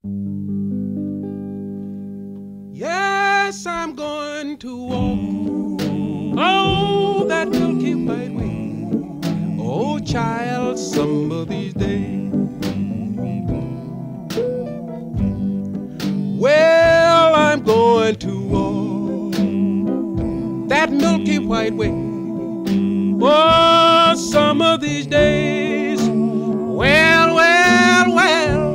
Yes, I'm going to walk, oh, that milky white way. Oh, child, some of these days. Well, I'm going to walk that milky white way. Oh, some of these days. Well, well, well,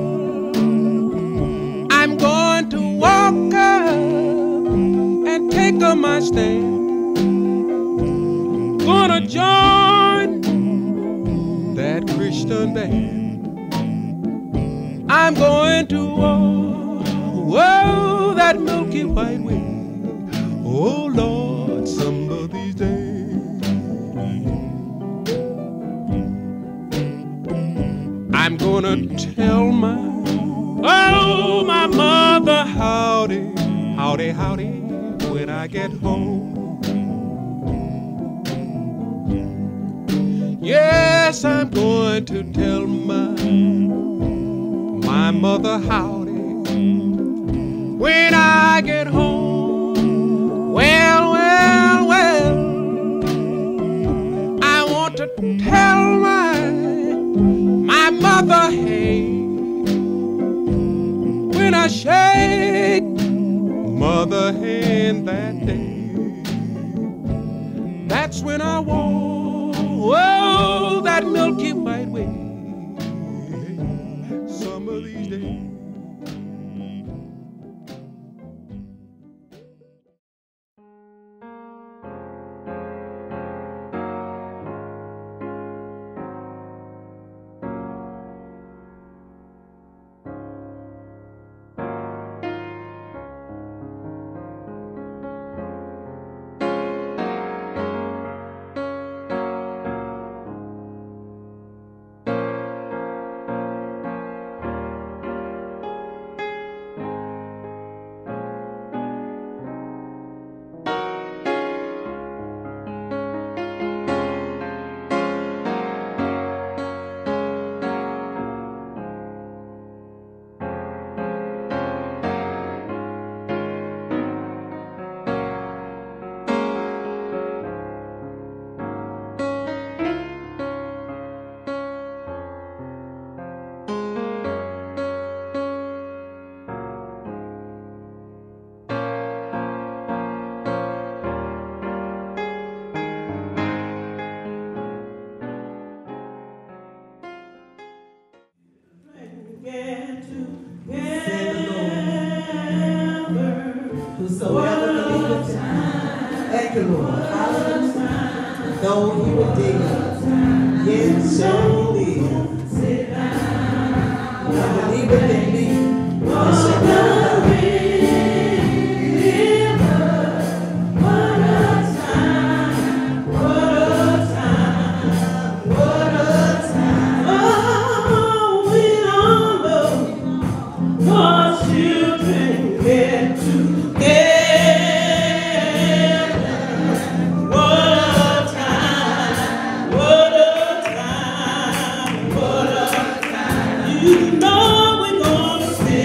I'm going to walk up and take up my stand. Gonna join that Christian band. I'm going to walk, whoa, that milky white way. Oh, Lord, some of these days. I'm gonna tell my mother howdy, howdy, howdy when I get home. Yes, I'm going to tell my mother howdy when I get home. Well, well, well, I want to tell my mother, hey, when I shake mother hand that day, that's when I walk, oh, that milky white way, some of these days. Whosoever believeth at the Lord, though he were dead, yet shall he live. And believeth in me, and shall never die. You know we're gonna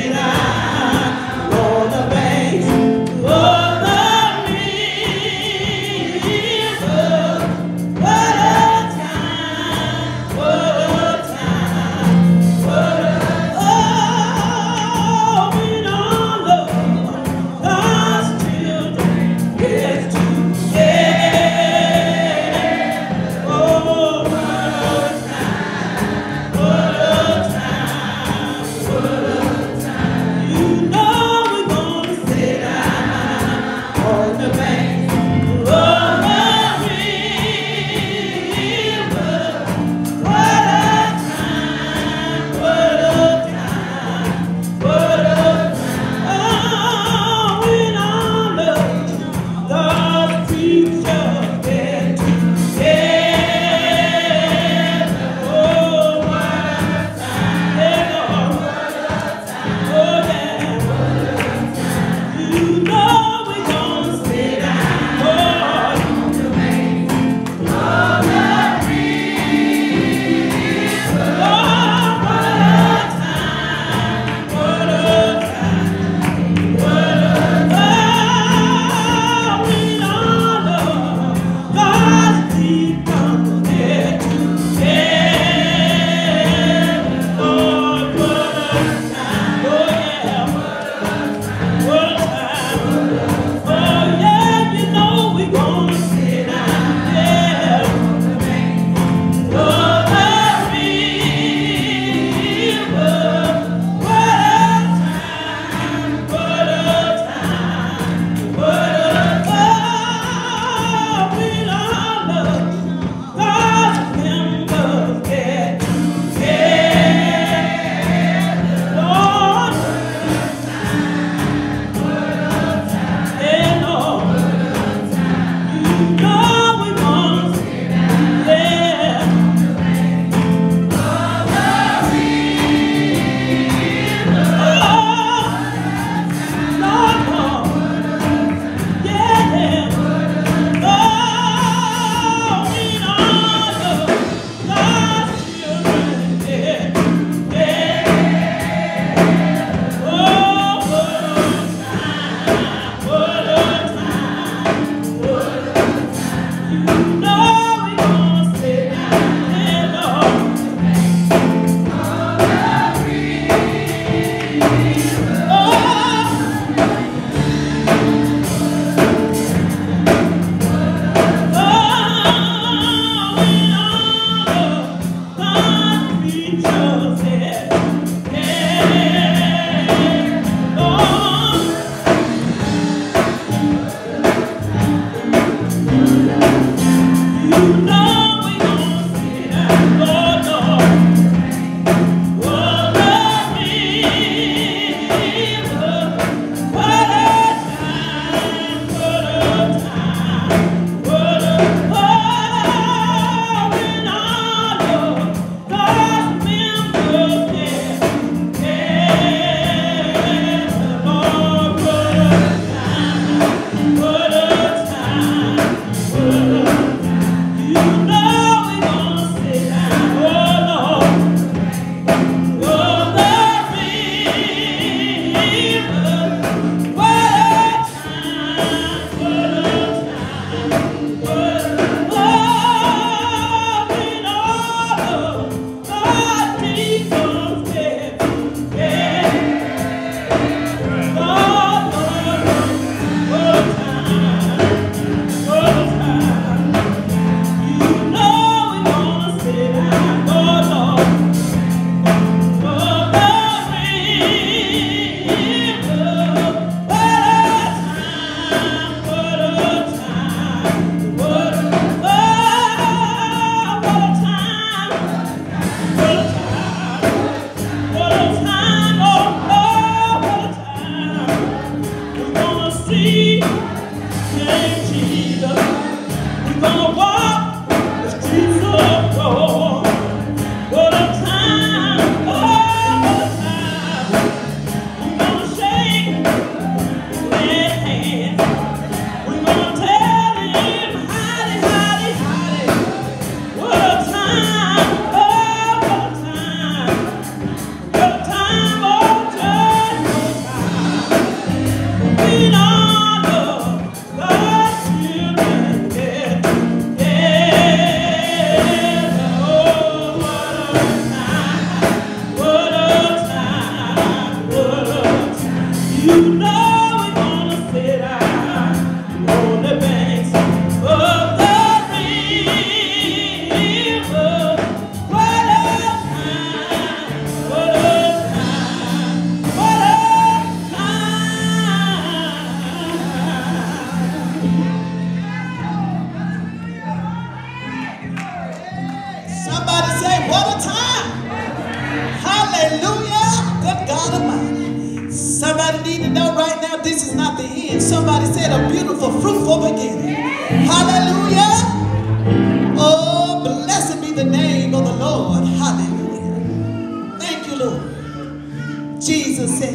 beautiful, fruitful beginning. Hallelujah. Oh, blessed be the name of the Lord. Hallelujah. Thank you, Lord. Jesus said,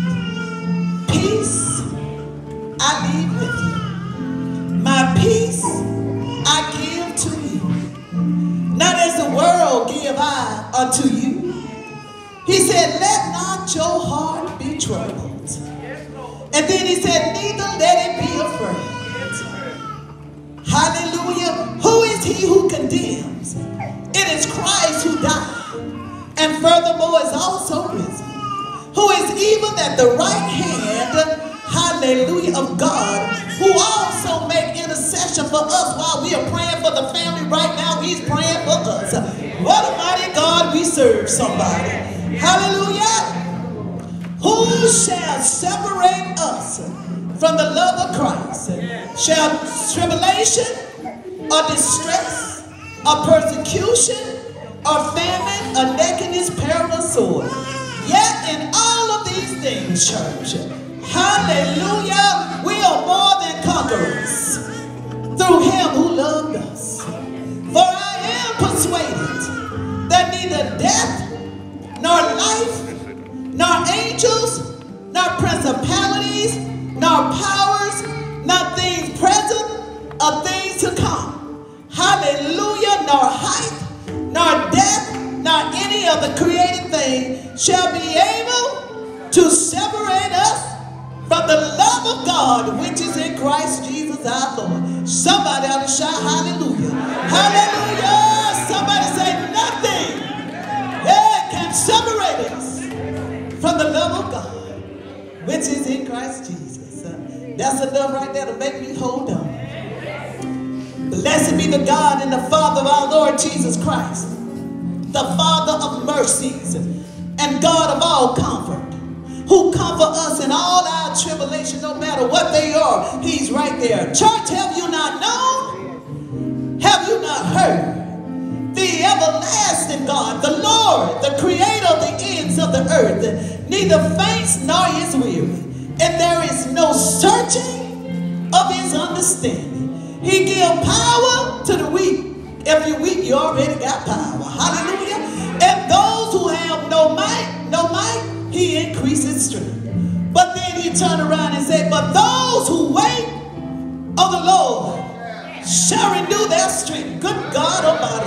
peace I leave with you. My peace I give to you. Not as the world give I unto you. He said, let not your heart be troubled. And then he said, neither let it be afraid. Hallelujah. Who is he who condemns? It is Christ who died, and furthermore is also risen, who is even at the right hand, hallelujah, of God, who also make intercession for us while we are praying for the family right now. He's praying for us. What a mighty God we serve, somebody. Hallelujah. Who shall separate us from the love of Christ? Shall tribulation or distress or persecution or famine or nakedness, peril or sword? Yet in all of these things, church, hallelujah, we are more than conquerors through him who loved us. For I am persuaded that neither death nor life, nor angels, nor principalities, nor powers, nor things present, or things to come. Hallelujah, nor height, nor depth, nor any of the created thing shall be able to separate us from the love of God, which is in Christ Jesus our Lord. Somebody ought to shout hallelujah. Hallelujah. Somebody say nothing can separate us from the love of God, which is in Christ Jesus. That's enough right there to make me hold on. Blessed be the God and the Father of our Lord Jesus Christ, the Father of mercies and God of all comfort, who comfort us in all our tribulation, no matter what they are. He's right there. Church, have you not known? Have you not heard? The everlasting God, the Lord, the creator of the ends of the earth, neither faints nor is weary, and there is no searching of his understanding. He gives power to the weak. If you're weak, you already got power. Hallelujah. And those who have no might, he increases strength. But then he turned around and said, but those who wait on the Lord shall renew their strength. Good God Almighty.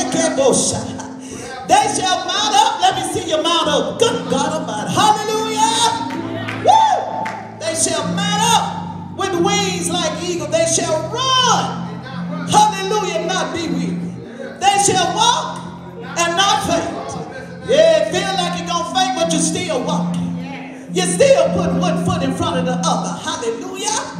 They shall mount up. Let me see you mount up. Good God Almighty. Hallelujah. Woo! They shall mount up with wings like eagles. They shall run. Hallelujah. Not be weary. They shall walk and not faint. Yeah, it feels like you're going to faint, but you're still walking. You're still putting one foot in front of the other. Hallelujah.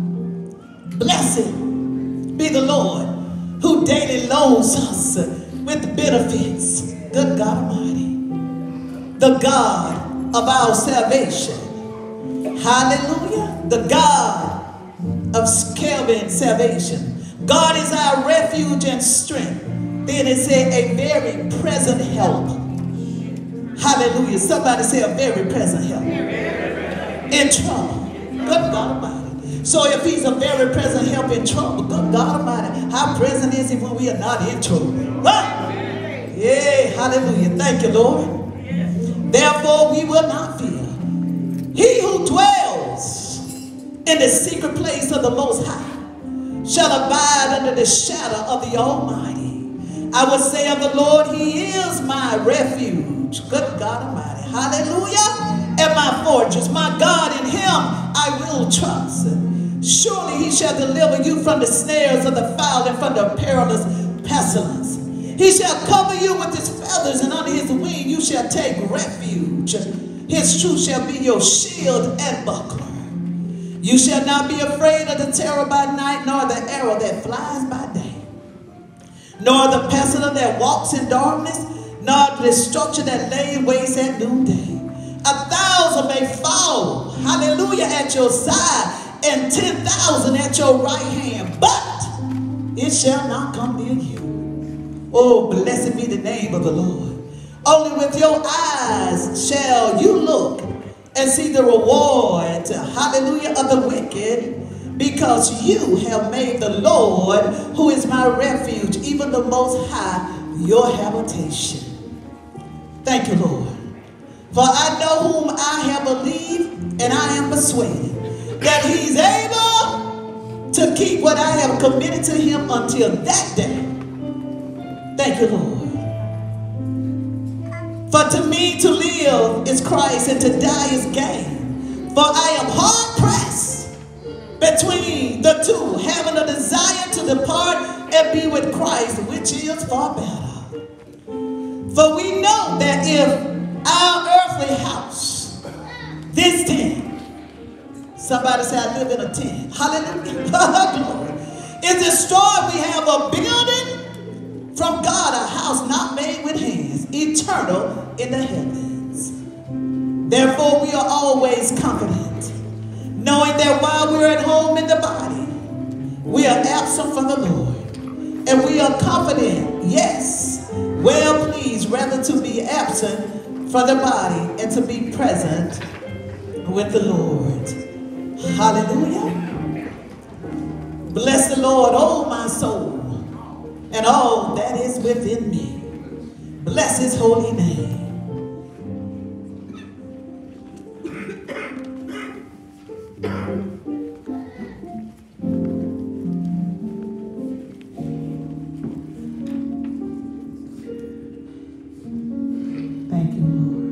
Blessed be the Lord who daily loads us with benefits. Good God Almighty. The God of our salvation. Hallelujah. The God of Calvin salvation. God is our refuge and strength. Then it said a very present help. Hallelujah. Somebody say a very present help. In trouble. Good God Almighty. So if he's a very present help in trouble, good God Almighty, how present is he when we are not in trouble? Right? Yeah, hallelujah. Thank you, Lord. Therefore we will not fear. He who dwells in the secret place of the Most High shall abide under the shadow of the Almighty. I will say of the Lord, he is my refuge. Good God Almighty. Hallelujah. And my fortress, my God, in him I will trust. Surely he shall deliver you from the snares of the fowl and from the perilous pestilence. He shall cover you with his feathers, and under his wing you shall take refuge. His truth shall be your shield and buckler. You shall not be afraid of the terror by night, nor the arrow that flies by day, nor the pestilence that walks in darkness, nor the destruction that lays waste at noonday. 1,000 may fall, hallelujah, at your side, and 10,000 at your right hand, but it shall not come near you. Oh, blessed be the name of the Lord. Only with your eyes shall you look and see the reward, hallelujah, of the wicked, because you have made the Lord, who is my refuge, even the Most High, your habitation. Thank you, Lord. For I know whom I have believed, and I am persuaded that he's able to keep what I have committed to him until that day. Thank you, Lord. For to me to live is Christ, and to die is gain. For I am hard pressed between the two, having a desire to depart and be with Christ, which is far better. For we know that if our earthly house, this tent, somebody say I live in a tent, hallelujah, glory, is destroyed, we have a building from God, a house not made with hands, eternal in the heavens. Therefore we are always confident, knowing that while we're at home in the body, we are absent from the Lord. And we are confident, yes, well pleased, rather to be absent from the body and to be present with the Lord. Hallelujah. Bless the Lord, oh my soul, and all that is within me. Bless his holy name. Thank you, Lord.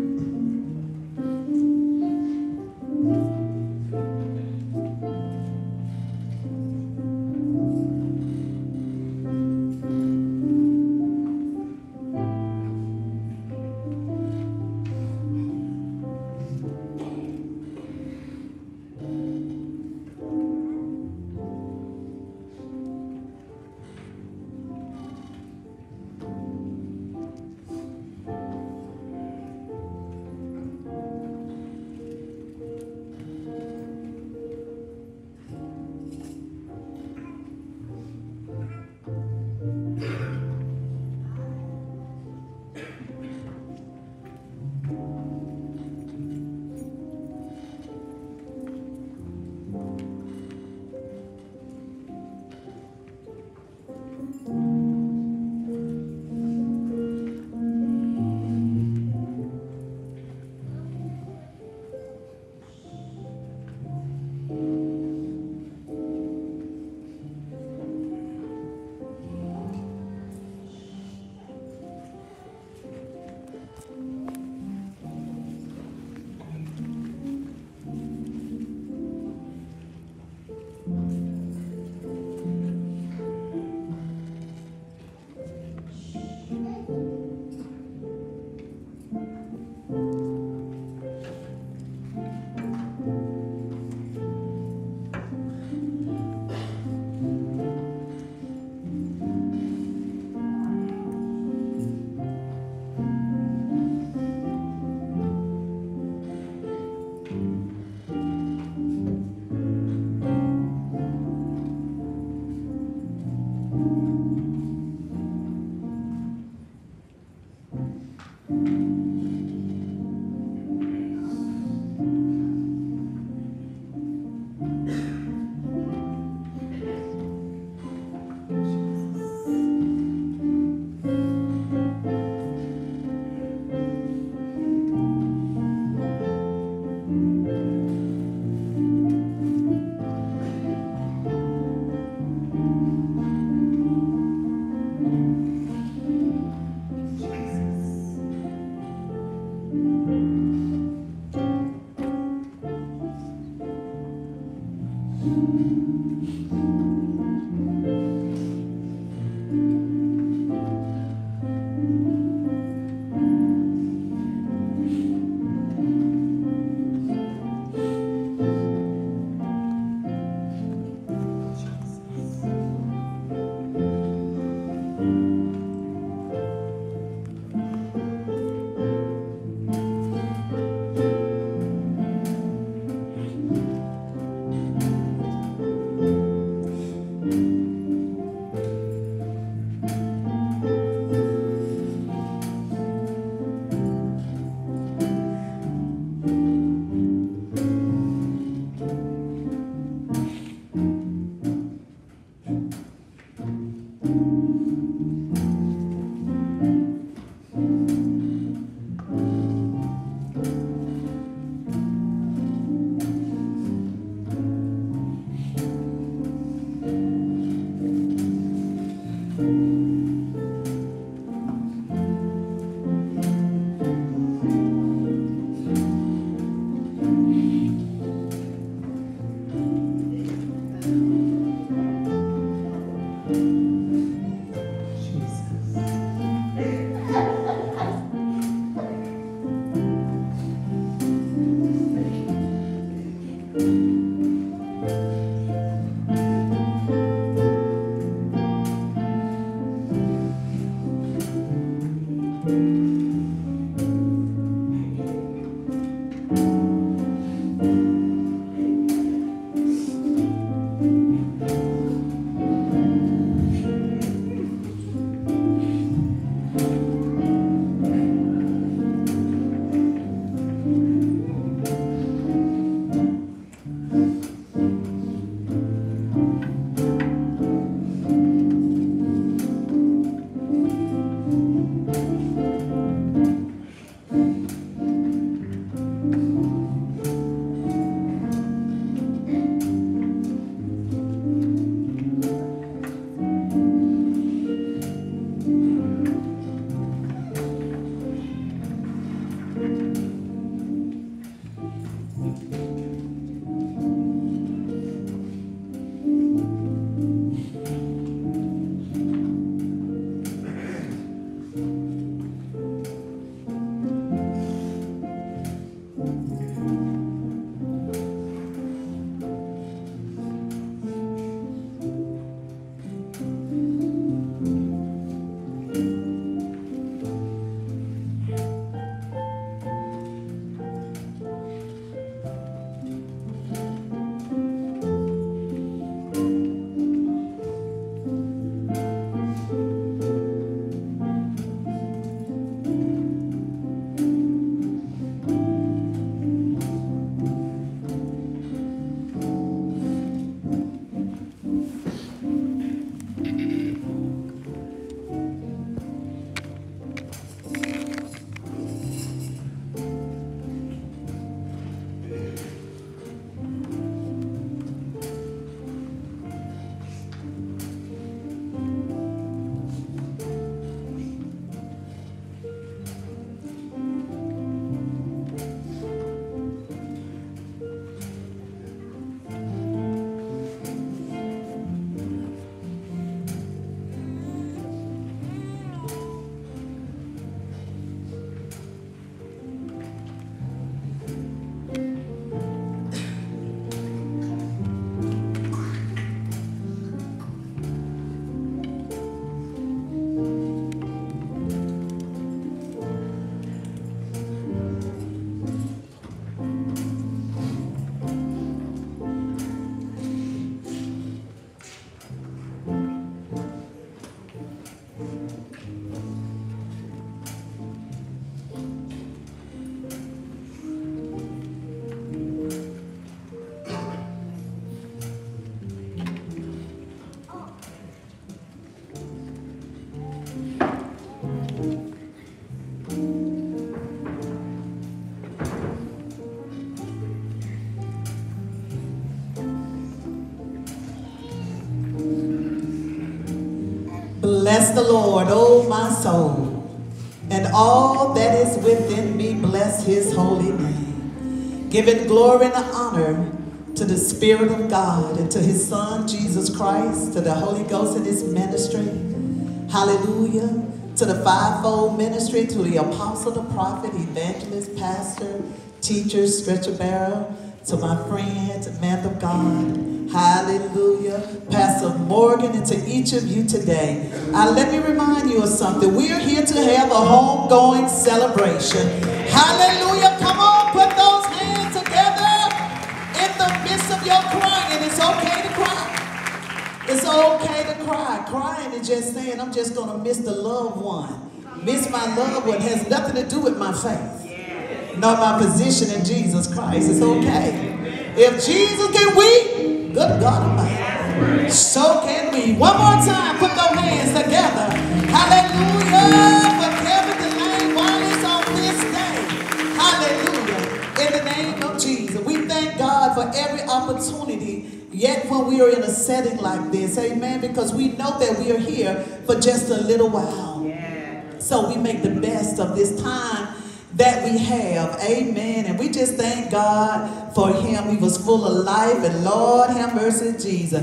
Bless the Lord, oh my soul, and all that is within me, bless his holy name. Giving glory and honor to the Spirit of God and to his Son, Jesus Christ, to the Holy Ghost and his ministry. Hallelujah. To the fivefold ministry, to the apostle, the prophet, evangelist, pastor, teacher, stretcher bearer, to my friends, man of God. Hallelujah. Pastor Morgan, and to each of you today. Let me remind you of something. We are here to have a homegoing celebration. Hallelujah. Come on, put those hands together in the midst of your crying. It's okay to cry. It's okay to cry. Crying is just saying, I'm just going to miss the loved one. Miss my loved one has nothing to do with my faith, nor my position in Jesus Christ. It's okay. If Jesus can weep, good God Almighty, so can we. One more time, put those hands together. Hallelujah. For Kevin Delane Wallace on this day. Hallelujah. In the name of Jesus. We thank God for every opportunity, yet when we are in a setting like this. Amen. Because we know that we are here for just a little while. So we make the best of this time that we have. Amen. And we just thank God for him. He was full of life, and Lord have mercy, Jesus.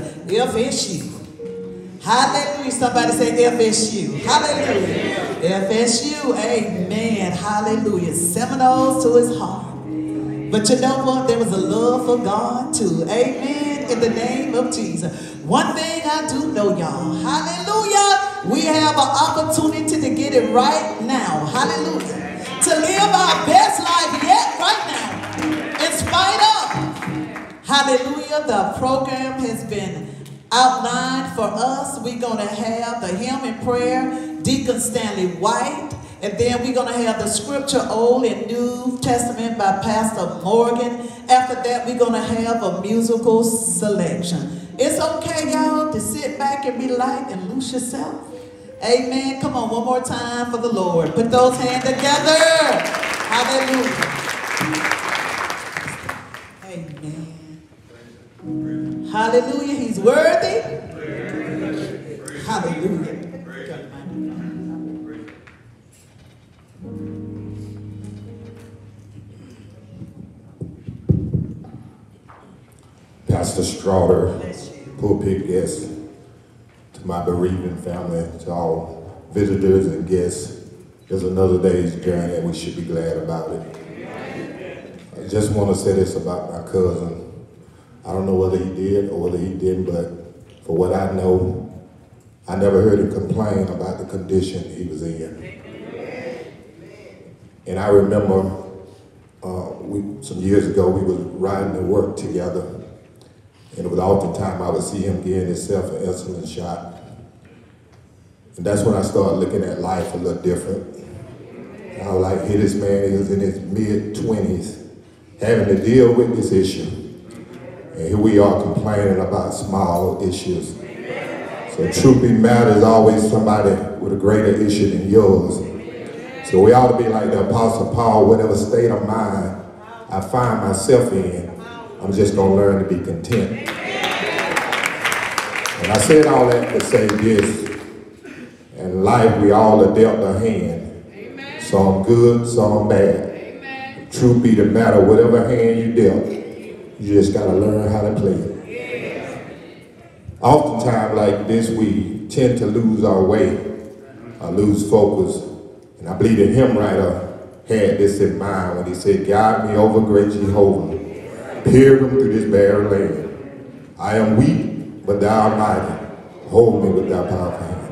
FSU. Hallelujah. Somebody say FSU. Hallelujah. FSU. Amen. Hallelujah. Seminoles to his heart. But you know what? There was a love for God too. Amen. In the name of Jesus. One thing I do know, y'all. Hallelujah. We have an opportunity to get it right now. Hallelujah. To live our best life yet right now, in spite of. Hallelujah. The program has been outlined for us. We're going to have the hymn and prayer, Deacon Stanley White. And then we're going to have the scripture, Old and New Testament, by Pastor Morgan. After that, we're going to have a musical selection. It's okay, y'all, to sit back and relax and loose yourself. Amen. Come on, one more time for the Lord. Put those hands together. Hallelujah. Amen. Hallelujah. He's worthy. Hallelujah. Pastor Strawter, pulpit guest, to my bereaving family, to all visitors and guests, there's another day's journey and we should be glad about it. I just want to say this about my cousin. I don't know whether he did or whether he didn't, but for what I know, I never heard him complain about the condition he was in. And I remember some years ago, we was riding to work together. And it was oftentimes I would see him getting himself an insulin shot. And that's when I started looking at life a little different. And I was like, here this man is in his mid-20s having to deal with this issue. And here we are complaining about small issues. So truth be matter, there's always somebody with a greater issue than yours. So we ought to be like the Apostle Paul, whatever state of mind I find myself in, I'm just going to learn to be content. And I said all that to say this. In life, we all are dealt a hand. Amen. Some good, some bad. Amen. Truth be the matter, whatever hand you dealt, you just got to learn how to play it. Yes. Oftentimes like this, we tend to lose our way, lose focus. And I believe the hymn writer had this in mind when he said, guide me over great Jehovah. Pilgrim through this barren land. I am weak, but thou art mighty. Hold me with thy powerful hand.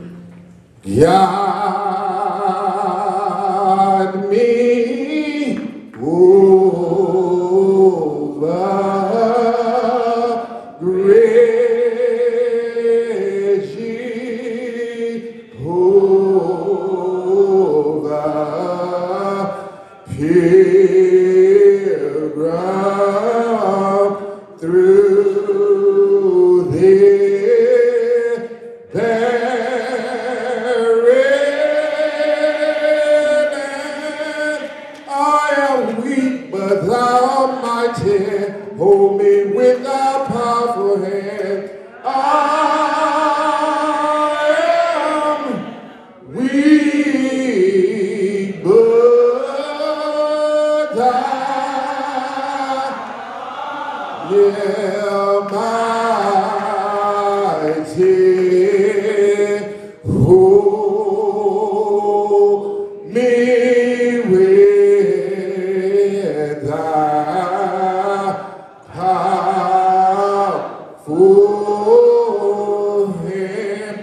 Guide me over great Jehovah. Pilgrim through the barren land. I am weak, but thou art mighty. Hold me with thy powerful hand. I am yeah, mighty, hold me with thy powerful hand.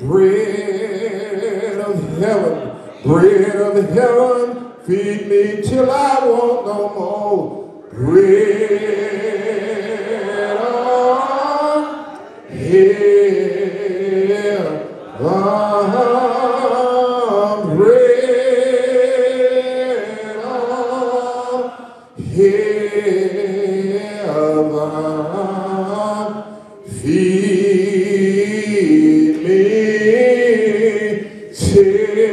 Bread of heaven, feed me till I want no more. Bread of heaven, bread of heaven, feed me till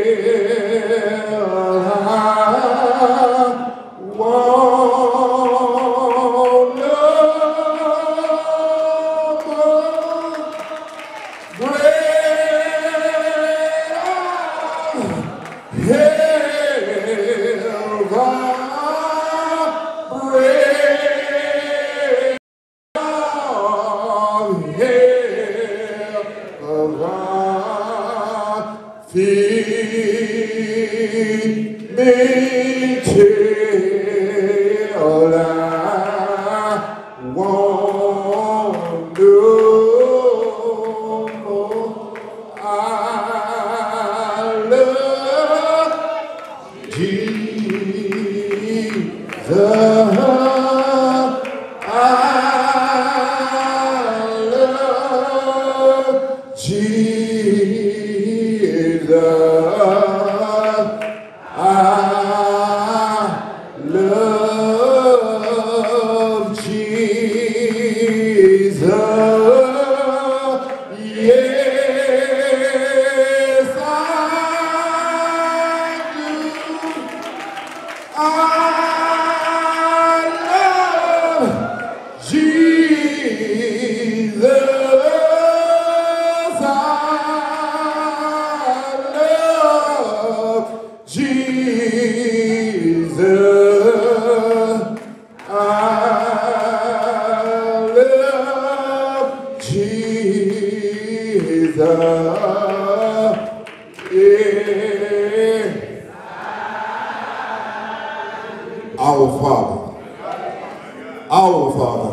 Our Father,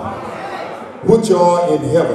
which art in heaven.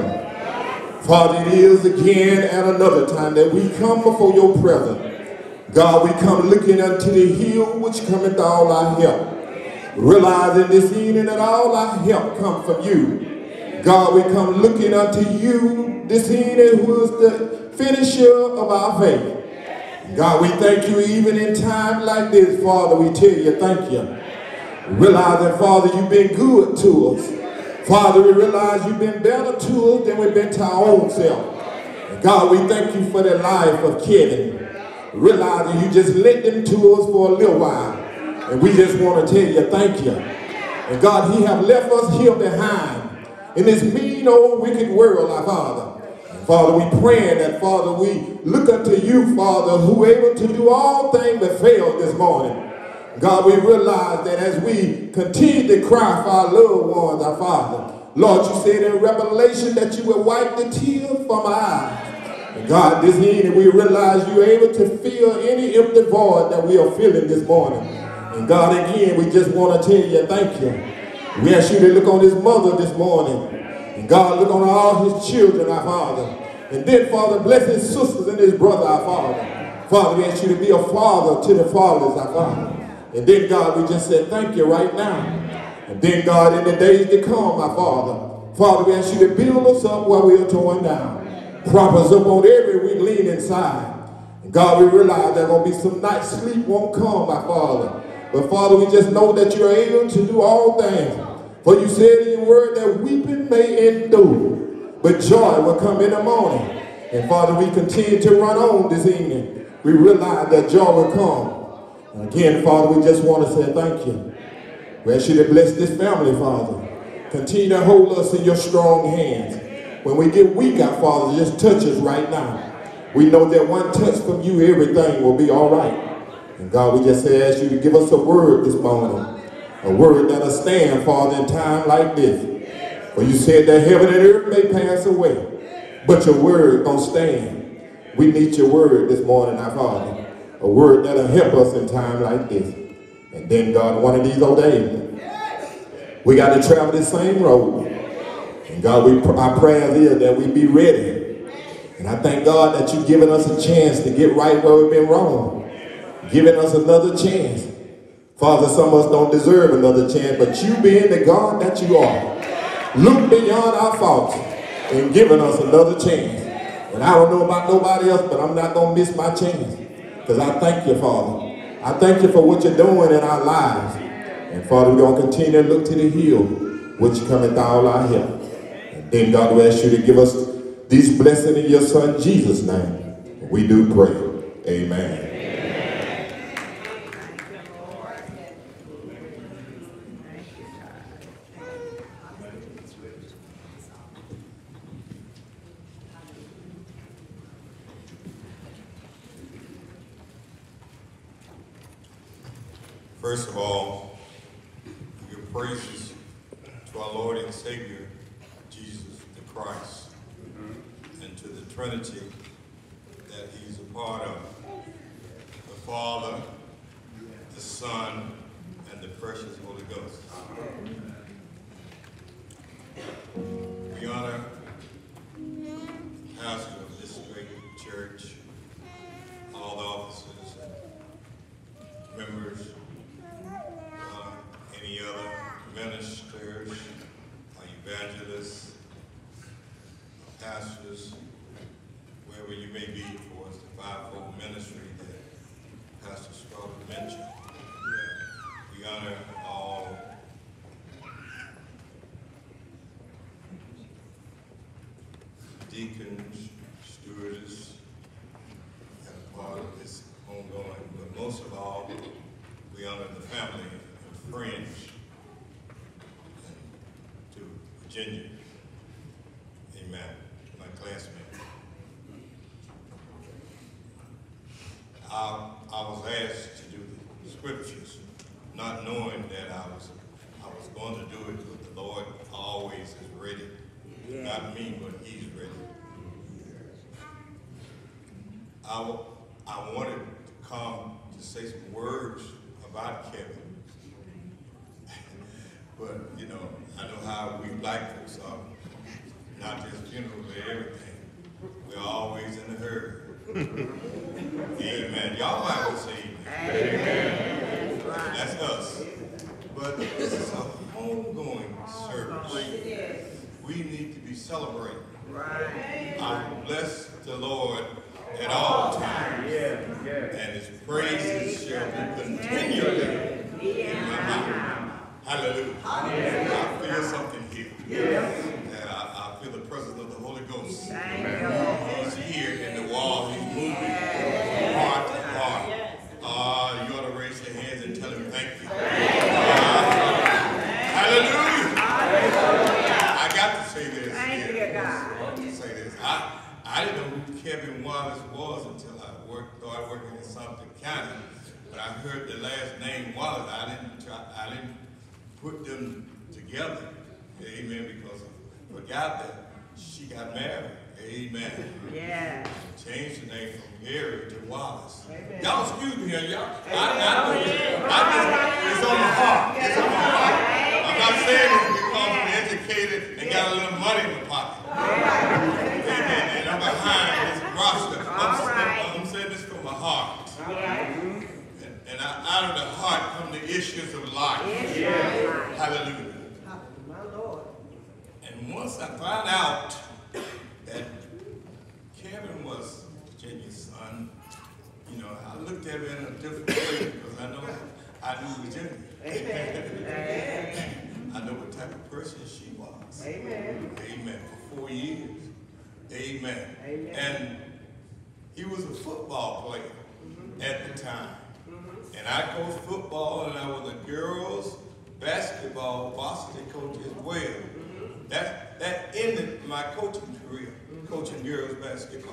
Father, it is again and another time that we come before your presence. God, we come looking unto the hill which cometh all our help. Realizing this evening that all our help come from you. God, we come looking unto you this evening, who is the finisher of our faith. God, we thank you even in times like this, Father. We tell you thank you. Realizing, Father, you've been good to us. Father, we realize you've been better to us than we've been to our own self. And God, we thank you for the life of Kevin. Realizing you just let them to us for a little while. And we just want to tell you thank you. And God, he have left us here behind in this mean old wicked world, our Father. And Father, we praying that, Father, we look unto you, Father, who able to do all things but fail this morning. God, we realize that as we continue to cry for our loved ones, our Father, Lord, you said in Revelation that you will wipe the tears from our eyes. And God, this evening we realize you're able to fill any empty void that we are feeling this morning. And God, again, we just want to tell you thank you. We ask you to look on his mother this morning. And God, look on all his children, our Father. And then, Father, bless his sisters and his brother, our Father. Father, we ask you to be a father to the fathers, our Father. And then, God, we just said thank you right now. And then, God, in the days to come, my Father, Father, we ask you to build us up while we are torn down. Prop us up on every weak lean inside. And God, we realize there going to be some nights sleep won't come, my Father. But, Father, we just know that you're able to do all things. For you said in your word that weeping may endure, but joy will come in the morning. And, Father, we continue to run on this evening. We realize that joy will come. Again, Father, we just want to say thank you. We ask you to bless this family, Father. Continue to hold us in your strong hands. When we get weak, our Father, just touch us right now. We know that one touch from you, everything will be all right. And God, we just ask you to give us a word this morning. A word that'll stand, Father, in time like this. For you said that heaven and earth may pass away, but your word gonna stand. We need your word this morning, our Father. A word that'll help us in time like this. And then, God, one of these old days, we got to travel the same road. And God, our prayer is that we be ready. And I thank God that you've given us a chance to get right where we've been wrong. Giving us another chance. Father, some of us don't deserve another chance, but you being the God that you are, look beyond our faults and giving us another chance. And I don't know about nobody else, but I'm not going to miss my chance. Because I thank you, Father. I thank you for what you're doing in our lives. And Father, we're going to continue to look to the hill, which cometh all our help. And then God will ask you to give us these blessings in your Son, Jesus' name. We do pray. Amen. First of all, we give praises to our Lord and Savior, Jesus the Christ, and to the Trinity that he's a part of, the Father, the Son, and the precious Holy Ghost. We honor the pastor of this great church, all the officers and members, any other ministers, evangelists, pastors, wherever you may be, towards the fivefold ministry that Pastor Strawter mentioned. We honor all deacons, stewardess, that are part of this homegoing, but most of all, we honor the family and friends to Virginia. Amen. My classmate. I was asked to do the scriptures, not knowing that I was going to do it, but the Lord always is ready. Yeah. Not me, but he's ready. I wanted to come to say some words about Kevin. But, you know, I know how we black folks are. Not just funeral, but everything. We're always in a hurry. Amen. Y'all might well say amen. That's us. But this is a homegoing service. We need to be celebrating. I bless the Lord at all times. And his praises shall be continually in my mouth. Hallelujah. I feel something here. And I feel the presence of the Holy Ghost. He's here in the wall. He's moving from heart to heart. You ought to raise your hands and tell him thank you. Hallelujah. I got to say this. Thank you, God. I want to say this. I didn't know who Kevin Wallace was until I started working in Sumter County. But I heard the last name Wallace. I didn't put them together. Amen. Because I forgot that she got married. Amen. Yeah. Changed the name from Gary to Wallace. Y'all excuse me here, y'all. It's on my heart. It's on my heart. I'm not saying this because I'm educated and got a little money in my pocket. Amen. And I'm behind this roster. I'm saying this from my heart. And out of the heart come the issues of life. Hallelujah. My Lord. And once I found out that Kevin was Virginia's son, you know, I looked at her in a different way because I know I knew Virginia. Amen. I know what type of person she was. Amen. Amen. For 4 years. Amen. Amen. And he was a football player at the time. And I coached football, and I was a girls' basketball varsity coach as well. That ended my coaching career, coaching girls' basketball.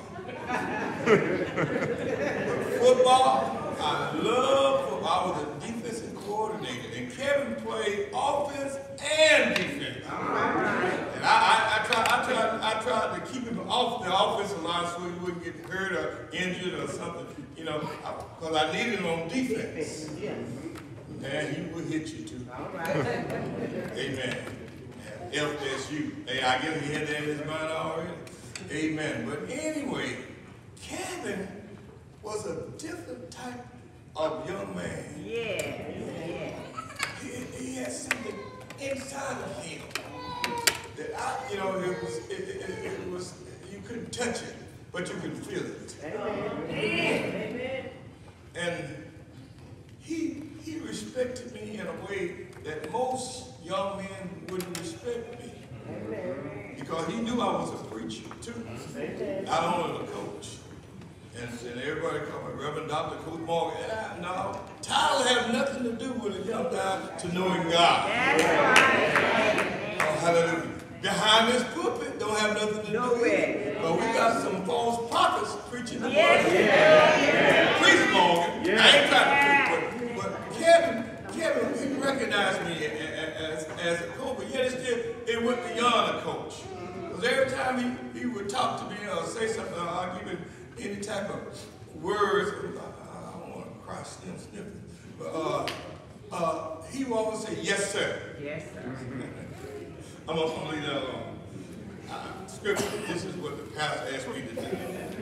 Football, I love football. I was a defensive coordinator, and Kevin played offense and defense. And while so he wouldn't get hurt or injured or something, you know, because I needed him on defense. And he would hit you too. All right. Amen. FSU. Hey, I guess he had that in his mind already. Amen. But anyway, Kevin was a different type of young man. Yeah. He had something inside of him that you know, it was, you couldn't touch it, but you could feel it. Amen. And he respected me in a way that most young men wouldn't respect me. Because he knew I was a preacher too, not only the coach. And everybody called me Reverend Dr. Coach Morgan. No, title has nothing to do with a young guy to knowing God. That's right. Oh, hallelujah. Behind this pulpit don't have nothing to do with it. But we got some false prophets preaching the word. Preach, Morgan. I ain't trying to preach, but Kevin, he recognized me as a coach, but yet it went beyond a coach. Because every time he would talk to me or say something, I'll give him any type of words. I don't want to cry sniffing. But he would always say, yes, sir. Yes, sir. I'm going to leave that alone. Scripture, this is what the pastor asked me to do.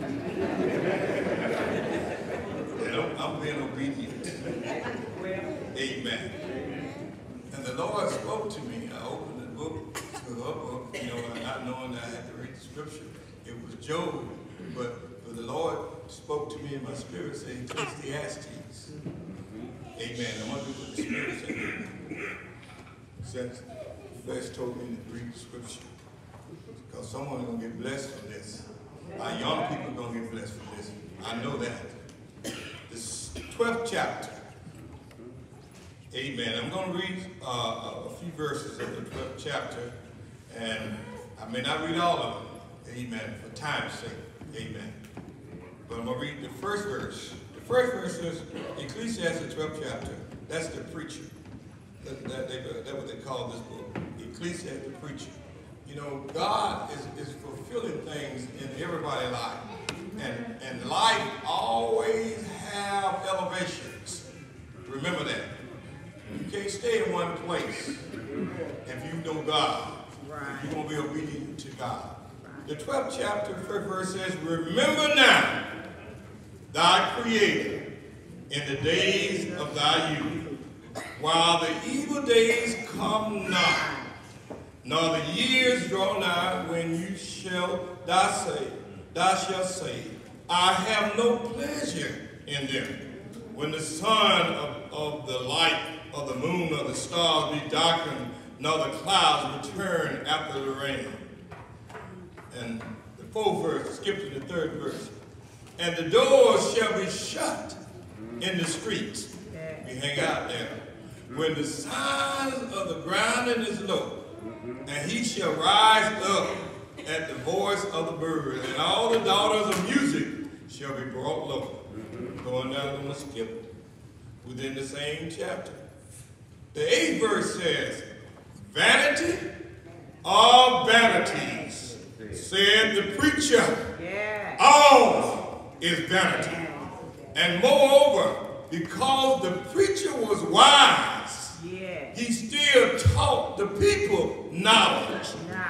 And I'm being obedient. Amen. And the Lord spoke to me. I opened the book, you know, not knowing that I had to read the scripture. It was Job, but the Lord spoke to me in my spirit saying, Ecclesiastes. Amen. I'm going to do what the Spirit said. Since flesh told me to read the scripture. Because someone's going to get blessed from this. Our young people are going to get blessed from this. I know that. This 12th chapter. Amen. I'm going to read a few verses of the 12th chapter. And I may not read all of them. Amen. For time's sake. Amen. But I'm going to read the first verse. The first verse is Ecclesiastes 12th chapter. That's the preacher. That's what they call this book. Ecclesiastes, the preacher. You know, God is fulfilling things in everybody's life. And life always have elevations. Remember that. You can't stay in one place if you know God. If you're going to be obedient to God. The 12th chapter, first verse says, remember now thy Creator in the days of thy youth, while the evil days come not, nor the years draw nigh, when thou shalt say, I have no pleasure in them. When the sun of the light of the moon or the stars be darkened, nor the clouds return after the rain. And the 4th verse, skip to the 3rd verse. And the doors shall be shut in the streets. We hang out there. When the size of the ground is low, and he shall rise up at the voice of the bird, and all the daughters of music shall be brought low. Going down, I'm going to skip within the same chapter. The 8th verse says, vanity of vanities, said the preacher. Yeah. All is vanity. And moreover, because the preacher was wise, he still taught the people knowledge.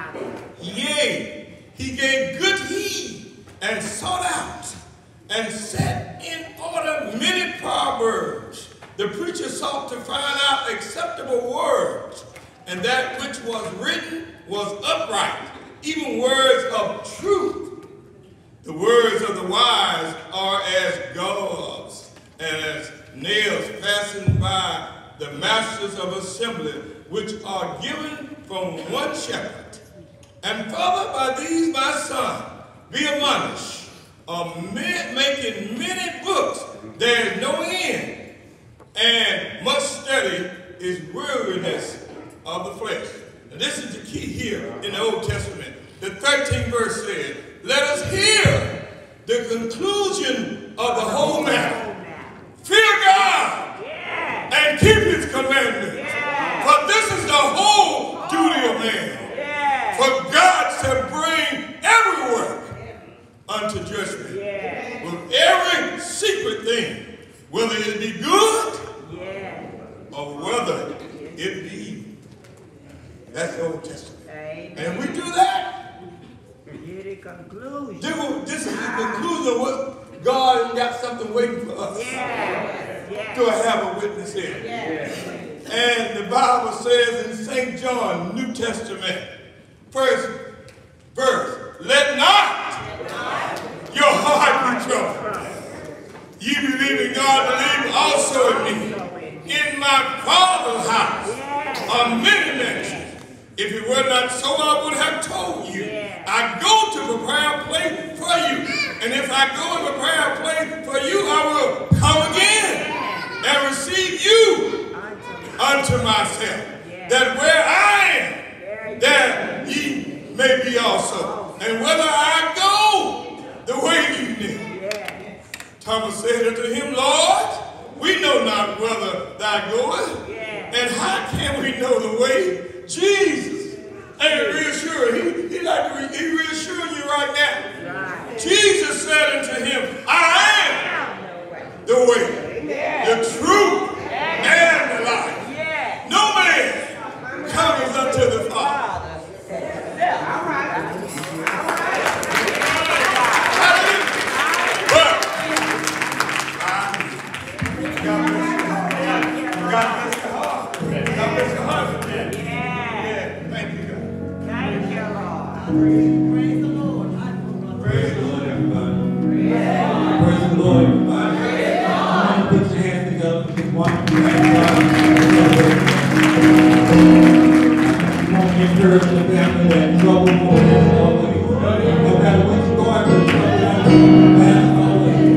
Yea, he gave good heed and sought out and set in order many proverbs. The preacher sought to find out acceptable words, and that which was written was upright, even words of truth. The words of the wise are as gauze, and as nails fastened by the masters of assembly, which are given from one shepherd. And further by these, my son, be admonished, making many books, there is no end, and much study is weariness of the flesh. And this is the key here in the Old Testament. The 13th verse says, let us hear the conclusion of the whole matter. Fear God and keep his commandments. For this is the whole duty of man. For God shall bring every work unto Old Testament. And if we do that, this is the conclusion of what God has got something waiting for us to have a witness in. And the Bible says in St. John, New Testament, first verse, let not your heart be troubled. You believe in God, believe also in me. In my Father's house are many mansions. If it were not so, I would have told you. I go to prepare a place for you. And if I go and prepare a place for you, I will come again and receive you unto myself. That where I am, there ye may be also. And whether I go the way you live. Thomas said unto him, Lord, we know not whither thou goest, and how can we know the way? Jesus ain't reassuring. He reassuring you right now. Jesus said unto him, I am the way, the truth, and the life. No man comes unto the Father. God bless your heart. God bless your heart for that. Thank you, God. Thank you, Lord. Praise the Lord. Praise the Lord, everybody. Praise the Lord, everybody. I want to put your hands together. Just one. You want to encourage the family that trouble won't last always. No matter what you're going through, trouble won't last always.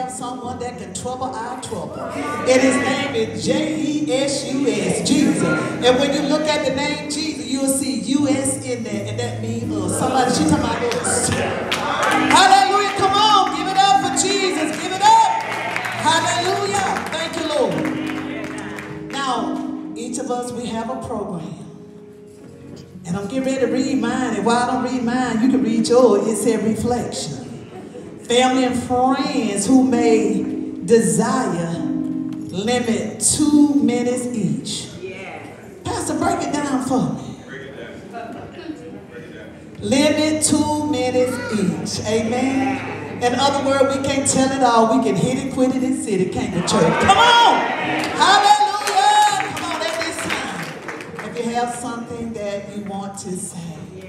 have someone that can trouble our trouble. And his name is J-E-S-U-S, Jesus. And when you look at the name Jesus, you'll see U-S in there, and that means somebody, she talking about us. Hallelujah, come on, give it up for Jesus, give it up. Hallelujah, thank you, Lord. Now, each of us, we have a program. And I'm getting ready to read mine, and while I don't read mine, you can read yours. It said reflection. Family and friends who may desire limit 2 minutes each. Yeah. Pastor, break it down for me. Break it down. Limit 2 minutes each. Amen. In other words, we can't tell it all. We can hit it, quit it, and sit it. Can't go to church. Come on. Hallelujah. Come on at this time. If you have something that you want to say.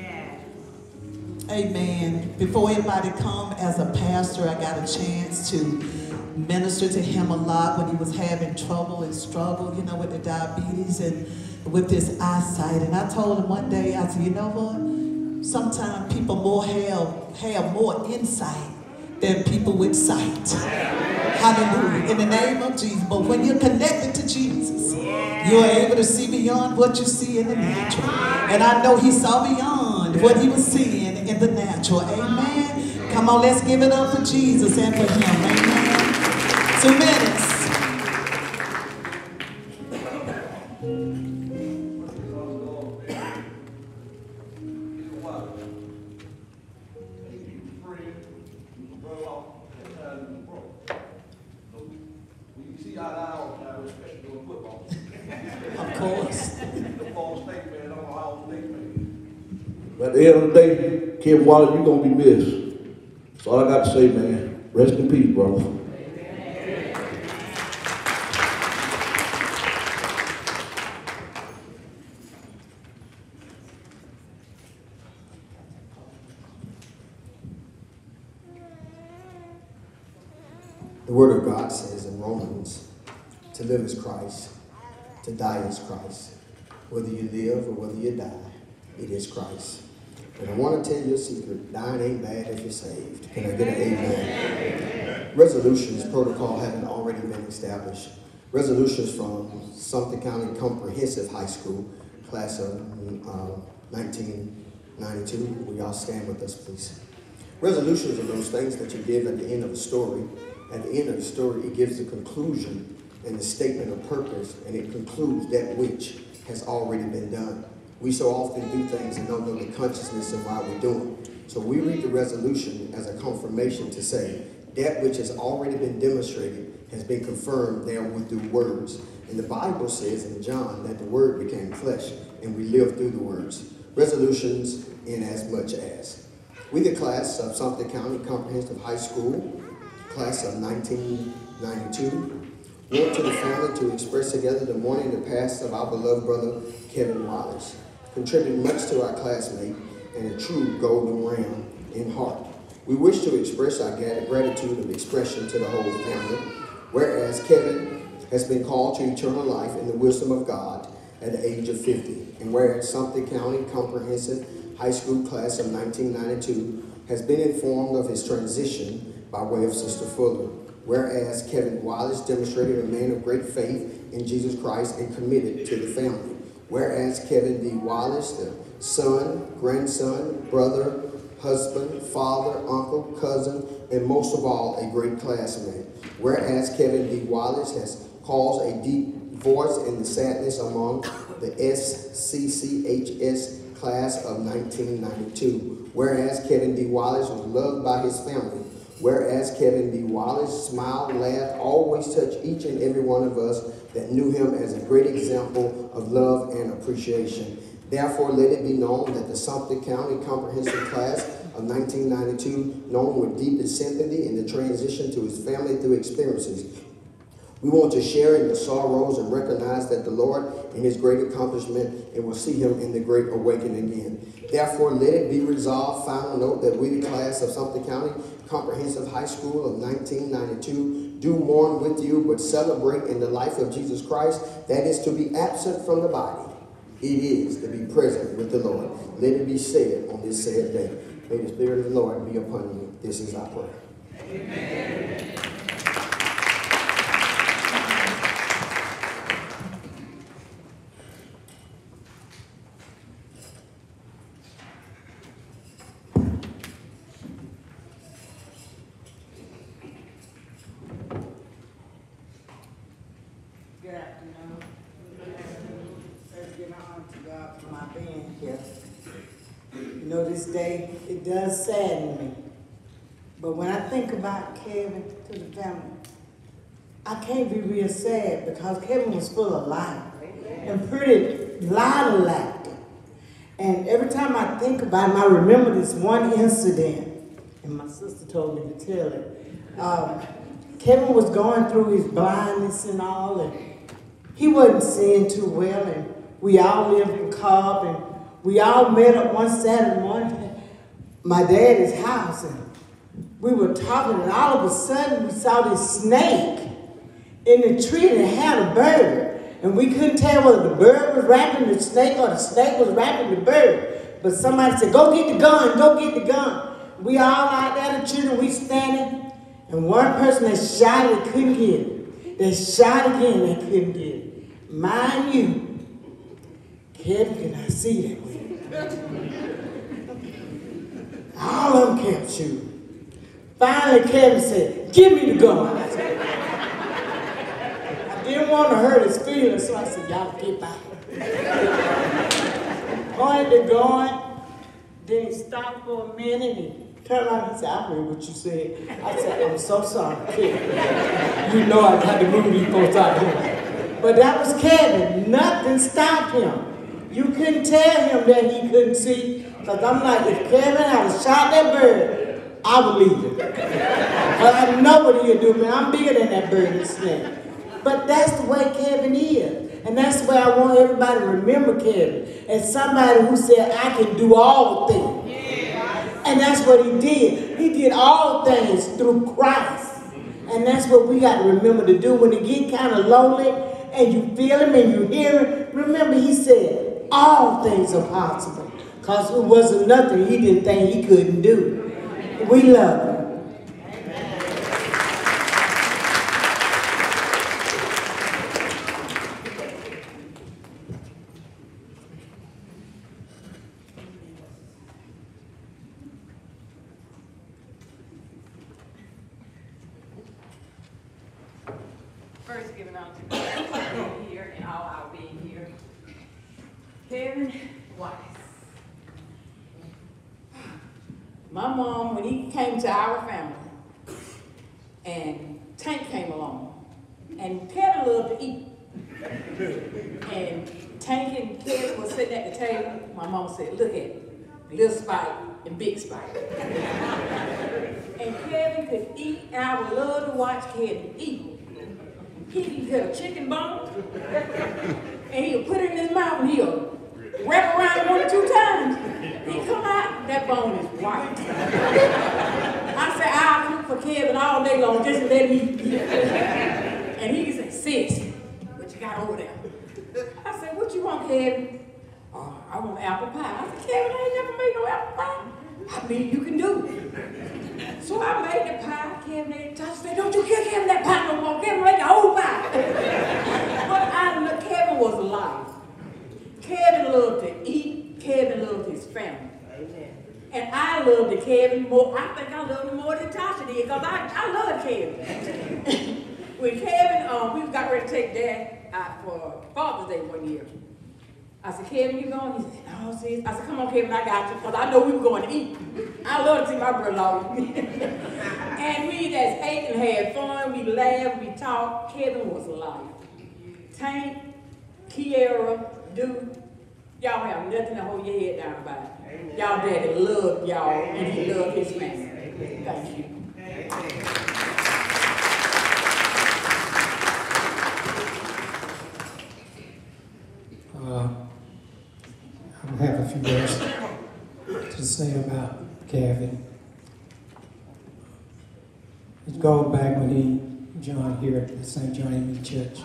Amen. Before anybody come, as a pastor, I got a chance to minister to him a lot when he was having trouble and struggle, you know, with the diabetes and with his eyesight. And I told him one day, I said, you know what? Sometimes people have more insight than people with sight. Hallelujah. In the name of Jesus. But when you're connected to Jesus, you're able to see beyond what you see in the natural. And I know he saw beyond what he was seeing in the natural. Amen. Come on, let's give it up for Jesus and for him. Amen. 2 minutes. Of course. But at the end of the day, Kevin Wallace, you're going to be missed. That's all I got to say, man. Rest in peace, brother. The Word of God says in Romans, to live is Christ, to die is Christ. Whether you live or whether you die, it is Christ. And I want to tell you a secret. Dying ain't bad if you're saved. Can I get an amen? Resolutions protocol having already been established. Resolutions from Sumter County Comprehensive High School, class of 1992. Will y'all stand with us, please? Resolutions are those things that you give at the end of a story. At the end of the story, it gives the conclusion and the statement of purpose, and it concludes that which has already been done. We so often do things and don't know the consciousness of why we're doing. So we read the resolution as a confirmation to say that which has already been demonstrated has been confirmed therewith through words. And the Bible says in John that the Word became flesh and we lived through the words. Resolutions in as much as. We, the class of Sumter County Comprehensive High School, class of 1992, went to the family to express together the mourning and the past of our beloved brother, Kevin Wallace, contributing much to our classmate and a true golden ram in heart. We wish to express our gratitude of expression to the whole family, whereas Kevin has been called to eternal life in the wisdom of God at the age of 50, and whereas Sumter County Comprehensive High School class of 1992 has been informed of his transition by way of Sister Fuller, whereas Kevin Wallace demonstrated a man of great faith in Jesus Christ and committed to the family, whereas Kevin D. Wallace, the son, grandson, brother, husband, father, uncle, cousin, and most of all, a great classmate, whereas Kevin D. Wallace has caused a deep voice in the sadness among the SCCHS class of 1992, whereas Kevin D. Wallace was loved by his family, whereas Kevin D. Wallace smiled, laughed, always touched each and every one of us that knew him as a great example of love and appreciation. Therefore, let it be known that the Sumter County Comprehensive Class of 1992, known with deepest sympathy in the transition to his family through experiences. We want to share in the sorrows and recognize that the Lord in his great accomplishment, and will see him in the great awakening again. Therefore, let it be resolved, final note, that we, the class of Sumter County Comprehensive High School of 1992, do mourn with you, but celebrate in the life of Jesus Christ. That is to be absent from the body. It is to be present with the Lord. Let it be said on this sad day. May the Spirit of the Lord be upon you. This is our prayer. Amen. afternoon. Let's give honor to God for my being here. You know, this day, it does sadden me. But when I think about Kevin to the family, I can't be real sad because Kevin was full of life and pretty loud of laughter. And every time I think about him, I remember this one incident, and my sister told me to tell it. Kevin was going through his blindness and all, and he wasn't seeing too well, and we all lived in Cobb, and we all met up one Saturday morning at my daddy's house, and we were talking, and all of a sudden we saw this snake in the tree that had a bird. And we couldn't tell whether the bird was wrapping the snake or the snake was wrapping the bird. But somebody said, go get the gun, go get the gun. We all out there, the children, we standing. And one person that shot it, couldn't get it. They shot again, they couldn't get it. Mind you, Kevin could not see that way. All of them kept shooting. Finally, Kevin said, give me the gun. Didn't want to hurt his feelings, so I said, y'all get back. Pointed going, then he stopped for a minute and he turned around and said, I heard what you said. I said, I'm so sorry, Kevin. You know I got to move these folks out here. But that was Kevin. Nothing stopped him. You couldn't tell him that he couldn't see, because I'm like, if Kevin had shot that bird, I would leave him. But I know what he'll do, man. I'm bigger than that bird and snake. But that's the way Kevin is. And that's the way I want everybody to remember Kevin. As somebody who said, I can do all things. And that's what he did. He did all things through Christ. And that's what we got to remember to do. When it get kind of lonely and you feel him and you hear him, remember he said, all things are possible. Because it wasn't nothing he didn't think he couldn't do. We love him. First, giving out to God for being here and all our being here. Kevin Wallace. My mom, when he came to our family, and Tank came along, and Kevin loved to eat. And Tank and Kevin were sitting at the table. My mom said, look at it, little Spike and big Spike. And Kevin could eat, and I would love to watch Kevin eat. He can get a chicken bone, and he'll put it in his mouth, and he'll wrap around 1 or 2 times. He come out, that bone is white. I said, I'll cook for Kevin all day long, just to let me eat. And he said, sis, what you got over there? I said, what you want, Kevin? Oh, I want apple pie. I said, Kevin, I ain't never made no apple pie. I mean, you can do it. So I made the pie. Kevin ate it. I said, don't you give Kevin that pie no more. Kevin made the whole pie. But Kevin was alive. Kevin loved to eat. Kevin loved his family. Amen. And I loved Kevin more. I think I loved him more than Tasha did, because I love Kevin. When Kevin, we got ready to take Dad out for Father's Day one year. I said, Kevin, you going? He said, no, sis. I said, come on, Kevin, I got you, because I know we were going to eat. I love to see my brother-in-law. And we just ate and had fun. We laughed, we talked. Kevin was alive. Tank, Kiera, Duke, y'all have nothing to hold your head down about. Y'all daddy loved y'all, and he loved his family. Thank you. I have a few words to say about Kevin. It goes back when he joined here at the St. John Amy Church.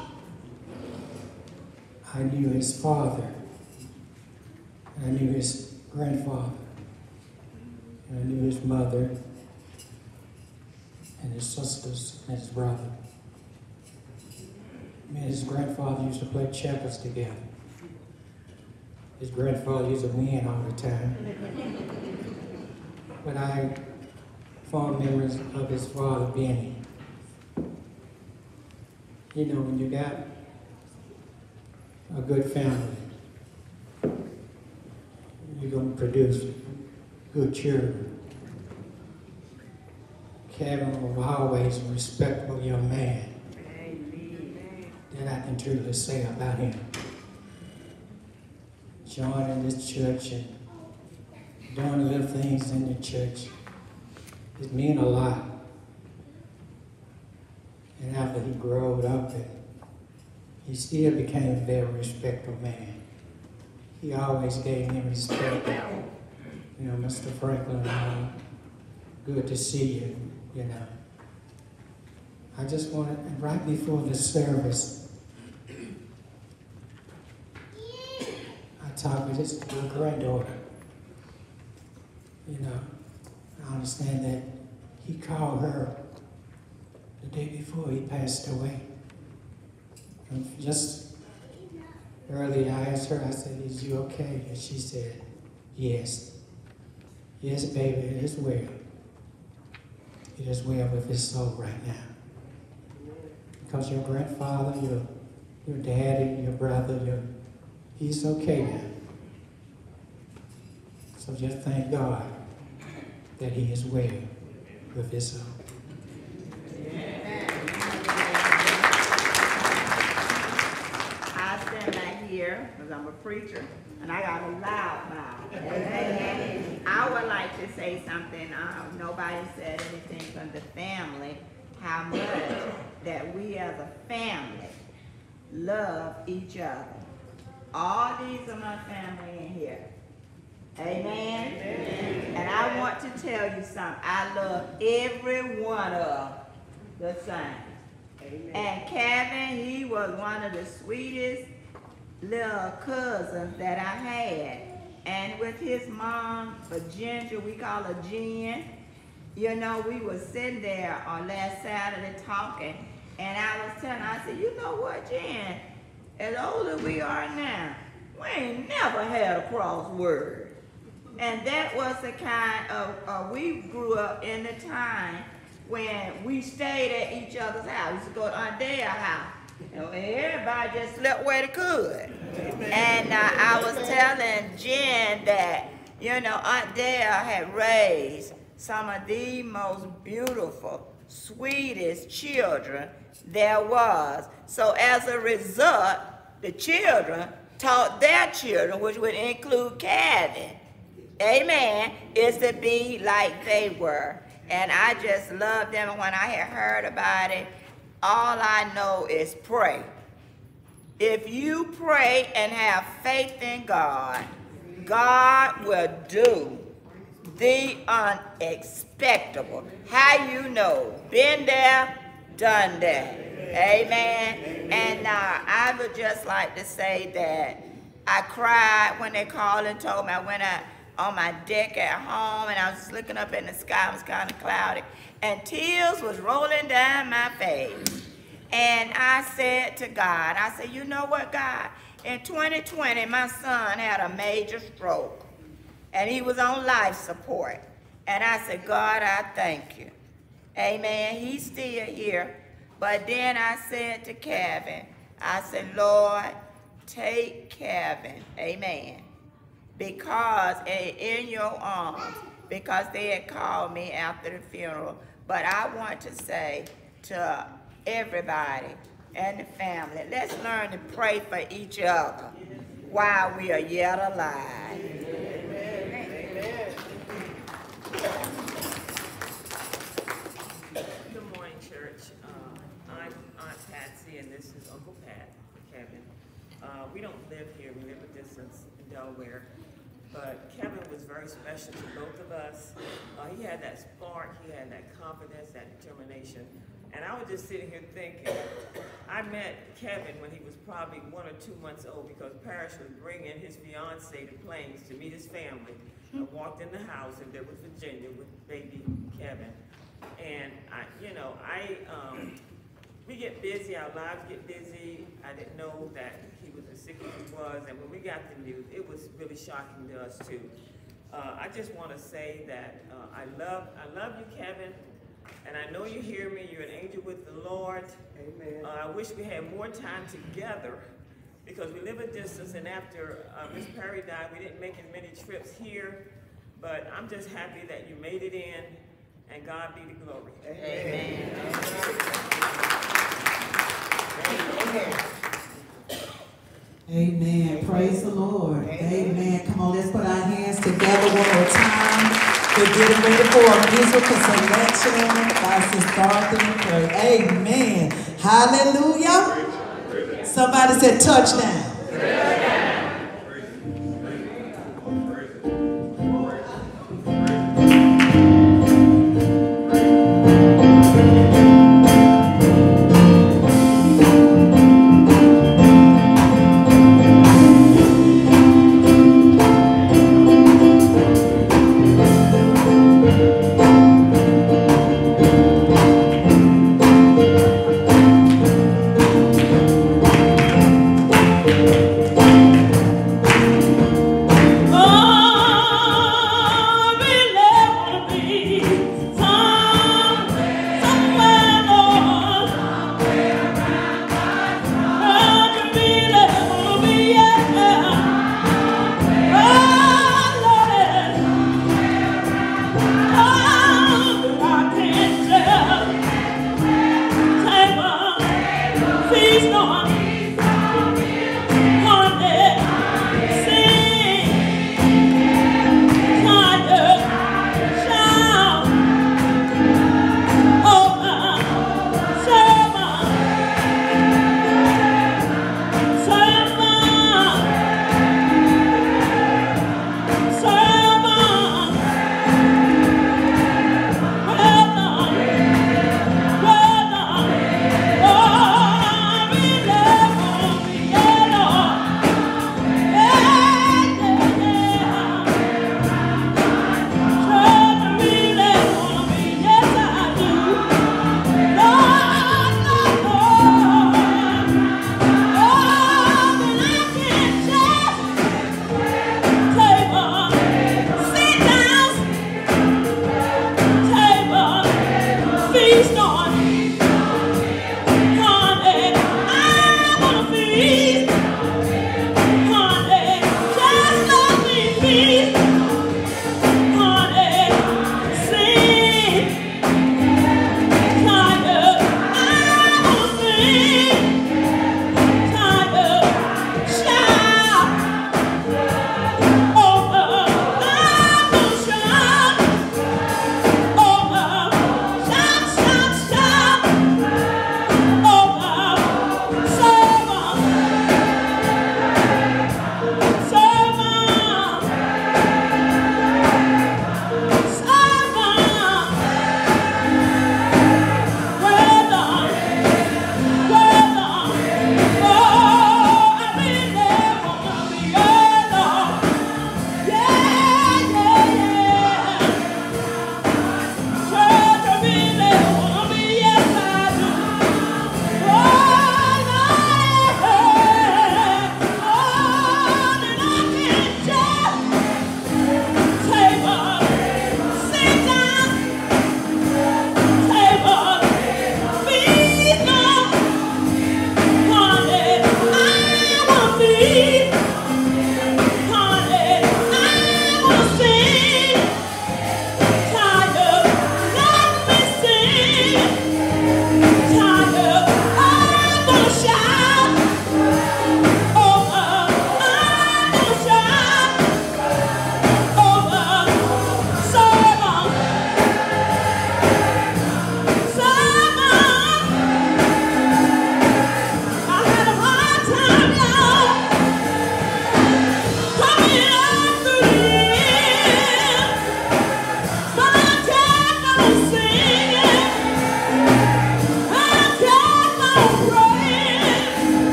I knew his father, and I knew his grandfather, and I knew his mother, and his sisters, and his brother. Me and his grandfather used to play checkers together. His grandfather used to win all the time. But I fond memories of his father, Benny. You know, when you got a good family. You're going to produce good children. Kevin was always a respectable young man. That I can truly say about him. Joining this church and doing little things in the church, it means a lot. And after he growed up, he still became a very respectable man. He always gave him respect. You know, Mr. Franklin, good to see you, you know. I just wanted, right before the service, I talked with his granddaughter. You know, I understand that he called her the day before he passed away. And just earlier I asked her, I said, "Is you okay?" And she said, "Yes. Yes, baby, it is well. It is well with his soul right now." Because your grandfather, your daddy, your brother, he's okay now. So just thank God that he is well with his soul. I stand back here because I'm a preacher and I got a loud mouth. Amen. I would like to say something. Nobody said anything from the family, how much that we as a family love each other. All these are my family in here. Amen. Amen. And I want to tell you something. I love every one of the same. Amen. And Kevin, he was one of the sweetest little cousins that I had. And with his mom, Ginger, we call her Jen, you know, we were sitting there on last Saturday talking, and I was telling her, I said, "You know what, Jen, as old as we are now, we ain't never had a crossword." And that was the kind of, we grew up in the time when we stayed at each other's house. We used to go to Aunt Dale's house. And everybody just slept where they could. And I was telling Jen that, you know, Aunt Dale had raised some of the most beautiful, sweetest children there was. So as a result, the children taught their children, which would include Kevin, amen, is to be like they were. And I just loved them. And when I had heard about it, all I know is pray. If you pray and have faith in God, God will do the unexpected. How you know? Been there, done that. Amen. And I would just like to say that I cried when they called and told me. I went out on my deck at home and I was just looking up in the sky. It was kind of cloudy. And tears was rolling down my face. And I said to God, I said, "You know what, God? In 2020, my son had a major stroke. And he was on life support. And I said, God, I thank you. Amen. He's still here. But then I said to Kevin, I said, Lord, take Kevin. Amen. Because in your arms, because they had called me after the funeral. But I want to say to everybody and the family, let's learn to pray for each other while we are yet alive. Good morning, church. I'm Aunt Patsy, and this is Uncle Pat, Kevin. We don't live here. We live a distance in Delaware. But Kevin was very special to both of us. He had that spark, he had that confidence, that determination. And I was just sitting here thinking, I met Kevin when he was probably 1 or 2 months old because Parrish was bringing his fiance to Plains to meet his family. I walked in the house and there was Virginia with baby Kevin. And we get busy, our lives get busy. I didn't know that he was as sick as he was, and when we got the news, it was really shocking to us too. I just want to say that I love you, Kevin, and I know you hear me. You're an angel with the Lord. Amen. I wish we had more time together, because we live a distance, and after Miss Perry died, we didn't make as many trips here, but I'm just happy that you made it in, and God be the glory. Amen. Amen. Praise the Lord. Amen. Come on, let's put our hands together one more time. We're getting ready for a musical selection by Strawter. Amen. Hallelujah. Somebody said touchdown.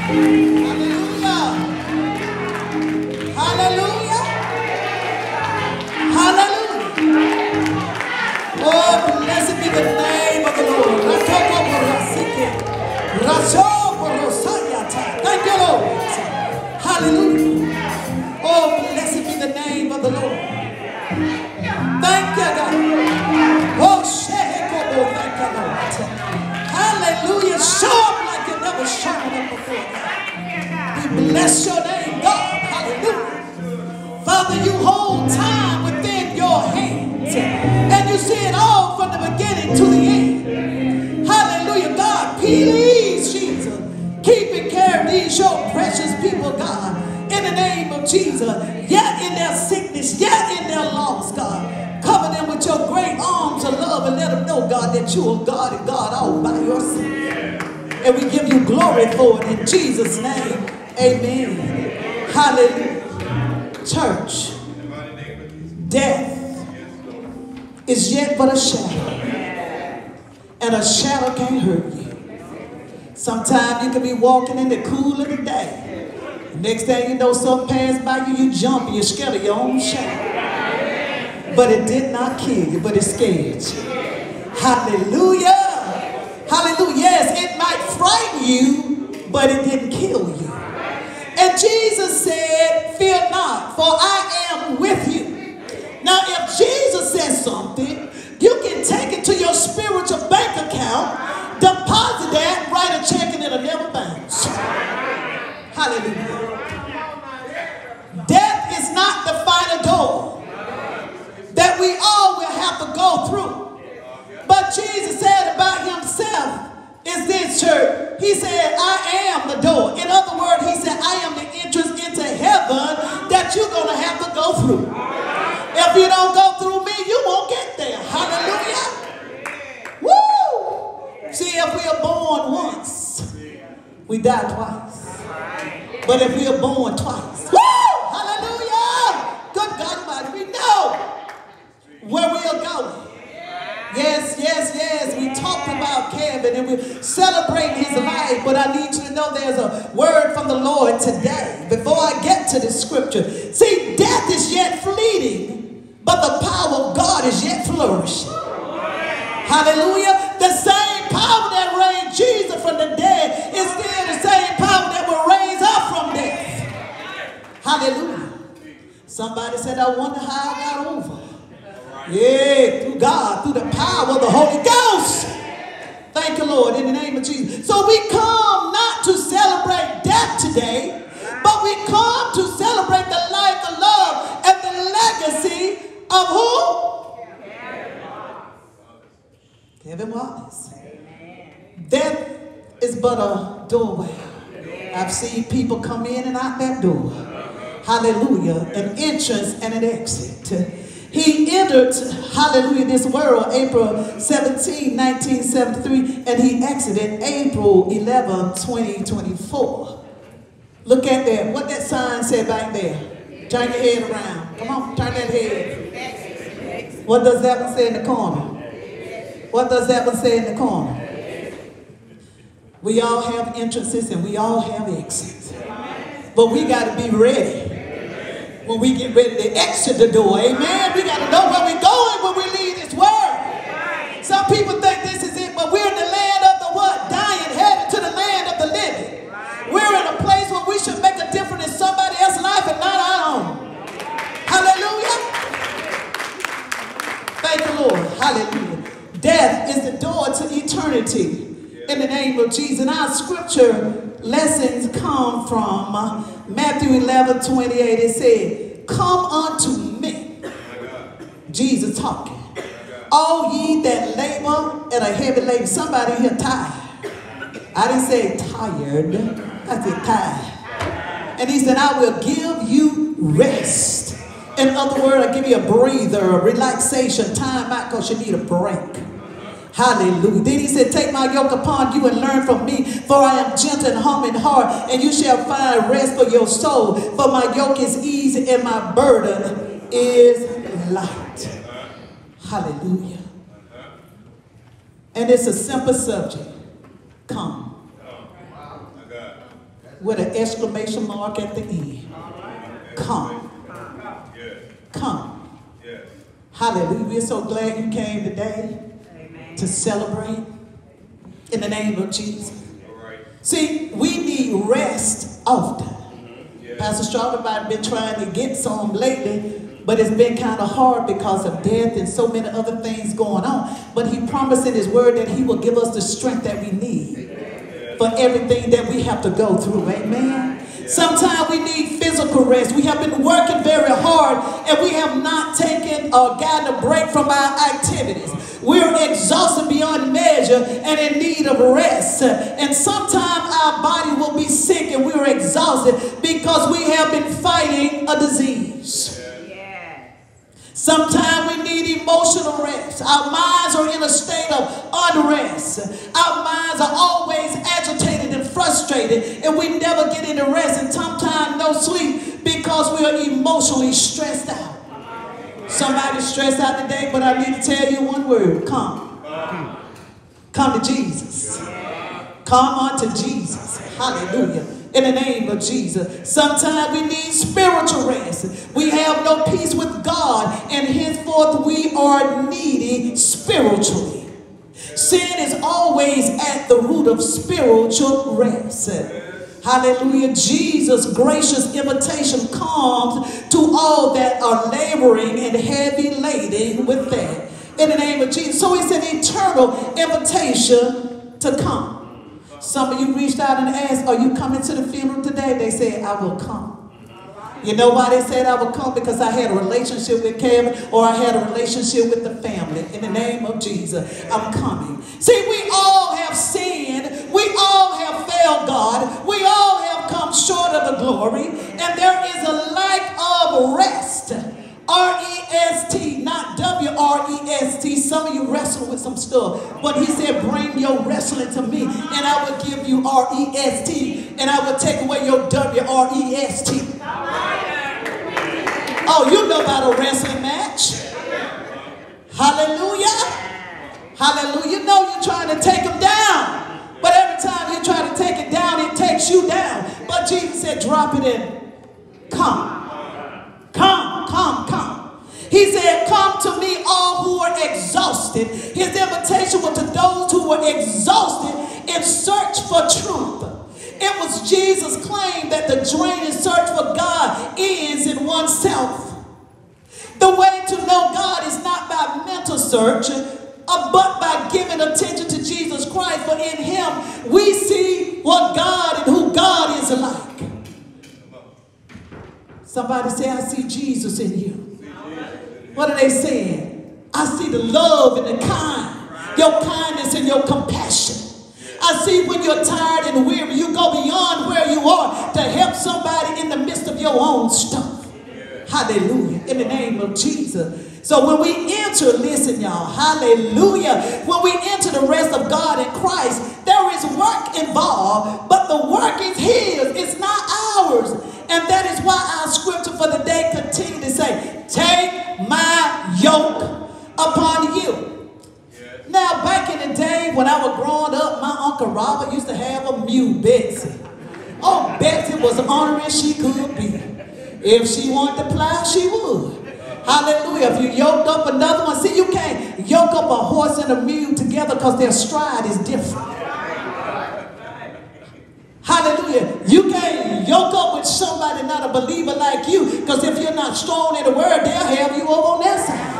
Hallelujah. Hallelujah. Oh, blessed be the name of the Lord. Thank you, Lord. Hallelujah. Oh, blessed be the name of the Lord. Thank you, God. Oh, thank you, Lord. Hallelujah. Show up like you never shown them before. We bless your name, God. Hallelujah. Father, you hold time within your hands. And you see it all from the beginning to the end. Hallelujah, God. Please, Jesus. Keeping care of these your precious people, God. In the name of Jesus. Yet in their sickness, yet in their loss, God. Cover them with your great arms of love and let them know, God, that you are God and God all by yourself. And we give you glory for it in Jesus' name. Amen. Hallelujah. Church, death is yet but a shadow. And a shadow can't hurt you. Sometimes you can be walking in the cool of the day. Next thing you know, something passed by you, you jump and you're scared of your own shadow. But it did not kill you, but it scared you. Hallelujah. Hallelujah. Yes, it might frighten you, but it didn't kill you. And Jesus said, fear not, for I am with you. Now, if Jesus says something, you can take it to your spiritual bank account, deposit that, write a check, and it'll never bounce. Hallelujah. Death is not the final door that we all will have to go through. But Jesus said about himself, is this, church? He said, I am the door. In other words, he said, I am the entrance into heaven that you're going to have to go through. If you don't go through me, you won't get there. Hallelujah. Woo! See, if we are born once, we die twice. But if we are born twice, woo! Hallelujah! Good God Almighty, we know where we are going. Yes, yes, yes. We talked about Kevin and we're celebrating his life, but I need you to know there's a word from the Lord today. Before I get to the scripture, see, death is yet fleeting, but the power of God is yet flourishing. Hallelujah. The same power that raised Jesus from the dead is still the same power that will raise up from death. Hallelujah. Somebody said, I wonder how I got over. Yeah, through God, through the power of the Holy Ghost. Thank you, Lord, in the name of Jesus. So we come not to celebrate death today, but we come to celebrate the life, the love, and the legacy of who? Kevin Wallace. Death is but a doorway. I've seen people come in and out that door. Hallelujah. An entrance and an exit. He entered, hallelujah, this world April 17, 1973, and he exited April 11, 2024. Look at that. What that sign said back there. Turn your head around. Come on, turn that head. What does that one say in the corner? What does that one say in the corner? We all have entrances and we all have exits. But we got to be ready. When we get ready to exit the door, amen, we got to know where we're going when we leave this world. Some people think this is it, but we're in the land of the what? Dying, headed to the land of the living. We're in a place where we should make a difference in somebody else's life and not our own. Hallelujah. Thank you, Lord. Hallelujah. Death is the door to eternity in the name of Jesus. And our scripture lessons come from Matthew 11, 28. It said, come unto me. Jesus talking. All ye that labor and are heavy laden. Somebody here tired. I didn't say tired. I said tired. And he said, I will give you rest. In other words, I'll give you a breather, a relaxation, time out because you need a break. Hallelujah. Then he said, take my yoke upon you and learn from me, for I am gentle and humble in heart, and you shall find rest for your soul. For my yoke is easy and my burden is light. Hallelujah. And it's a simple subject. Come. with an exclamation mark at the end. Come. Come. Hallelujah. We're so glad you came today to celebrate in the name of Jesus. See, we need rest often. Pastor Strawter might have been trying to get some lately, but it's been kind of hard because of death and so many other things going on. But he promised in his word that he will give us the strength that we need for everything that we have to go through. Amen. Sometimes we need physical rest. We have been working very hard and we have not taken or gotten a break from our activities. We're exhausted beyond measure and in need of rest. And sometimes our body will be sick and we're exhausted because we have been fighting a disease. Sometimes we need emotional rest. Our minds are in a state of unrest. Our minds are always agitated and frustrated, and we never get any rest, and sometimes no sleep because we are emotionally stressed out. Somebody's stressed out today, but I need to tell you one word. Come. Come to Jesus. Come unto Jesus. Hallelujah. In the name of Jesus. Sometimes we need spiritual rest. We have no peace with God, and henceforth we are needy spiritually. Sin is always at the root of spiritual rest. Hallelujah. Jesus' gracious invitation comes to all that are laboring and heavy laden with that. In the name of Jesus. So it's an eternal invitation to come. Some of you reached out and asked, are you coming to the funeral today? They said, I will come. You know why they said I will come? Because I had a relationship with Kevin, or I had a relationship with the family. In the name of Jesus, I'm coming. See, we all have sinned. We all have failed God. We all have come short of the glory. And there is a lack of rest. R-E-S-T, not W-R-E-S-T. Some of you wrestle with some stuff. But he said, bring your wrestling to me, and I will give you R-E-S-T, and I will take away your W-R-E-S-T. Oh, you know about a wrestling match. Hallelujah. Hallelujah. You know you're trying to take them down. But every time you try to take it down, it takes you down. But Jesus said, drop it in. Come. Come, come, come. He said, come to me all who are exhausted. His invitation was to those who were exhausted in search for truth. It was Jesus' claim that the draining search for God ends in oneself. The way to know God is not by mental search, but by giving attention to Jesus Christ. For in him we see what God and who God is like. Somebody say, I see Jesus in you. What are they saying? I see the love and the your kindness and your compassion. I see when you're tired and weary, you go beyond where you are to help somebody in the midst of your own stuff. Hallelujah. In the name of Jesus. So when we enter, listen y'all, hallelujah. When we enter the rest of God in Christ, there is work involved, but the work is his. It's not ours. And that is why our scripture for the day continues to say, take my yoke upon you. Yes. Now, back in the day when I was growing up, my Uncle Robert used to have a mule, Betsy. Oh, Betsy was honoring she could be. If she wanted to plow, she would. Hallelujah. If you yoked up another one, see, you can't yoke up a horse and a mule together because their stride is different. Hallelujah. You can't yoke up with somebody not a believer like you, because if you're not strong in the word, they'll have you over on their side.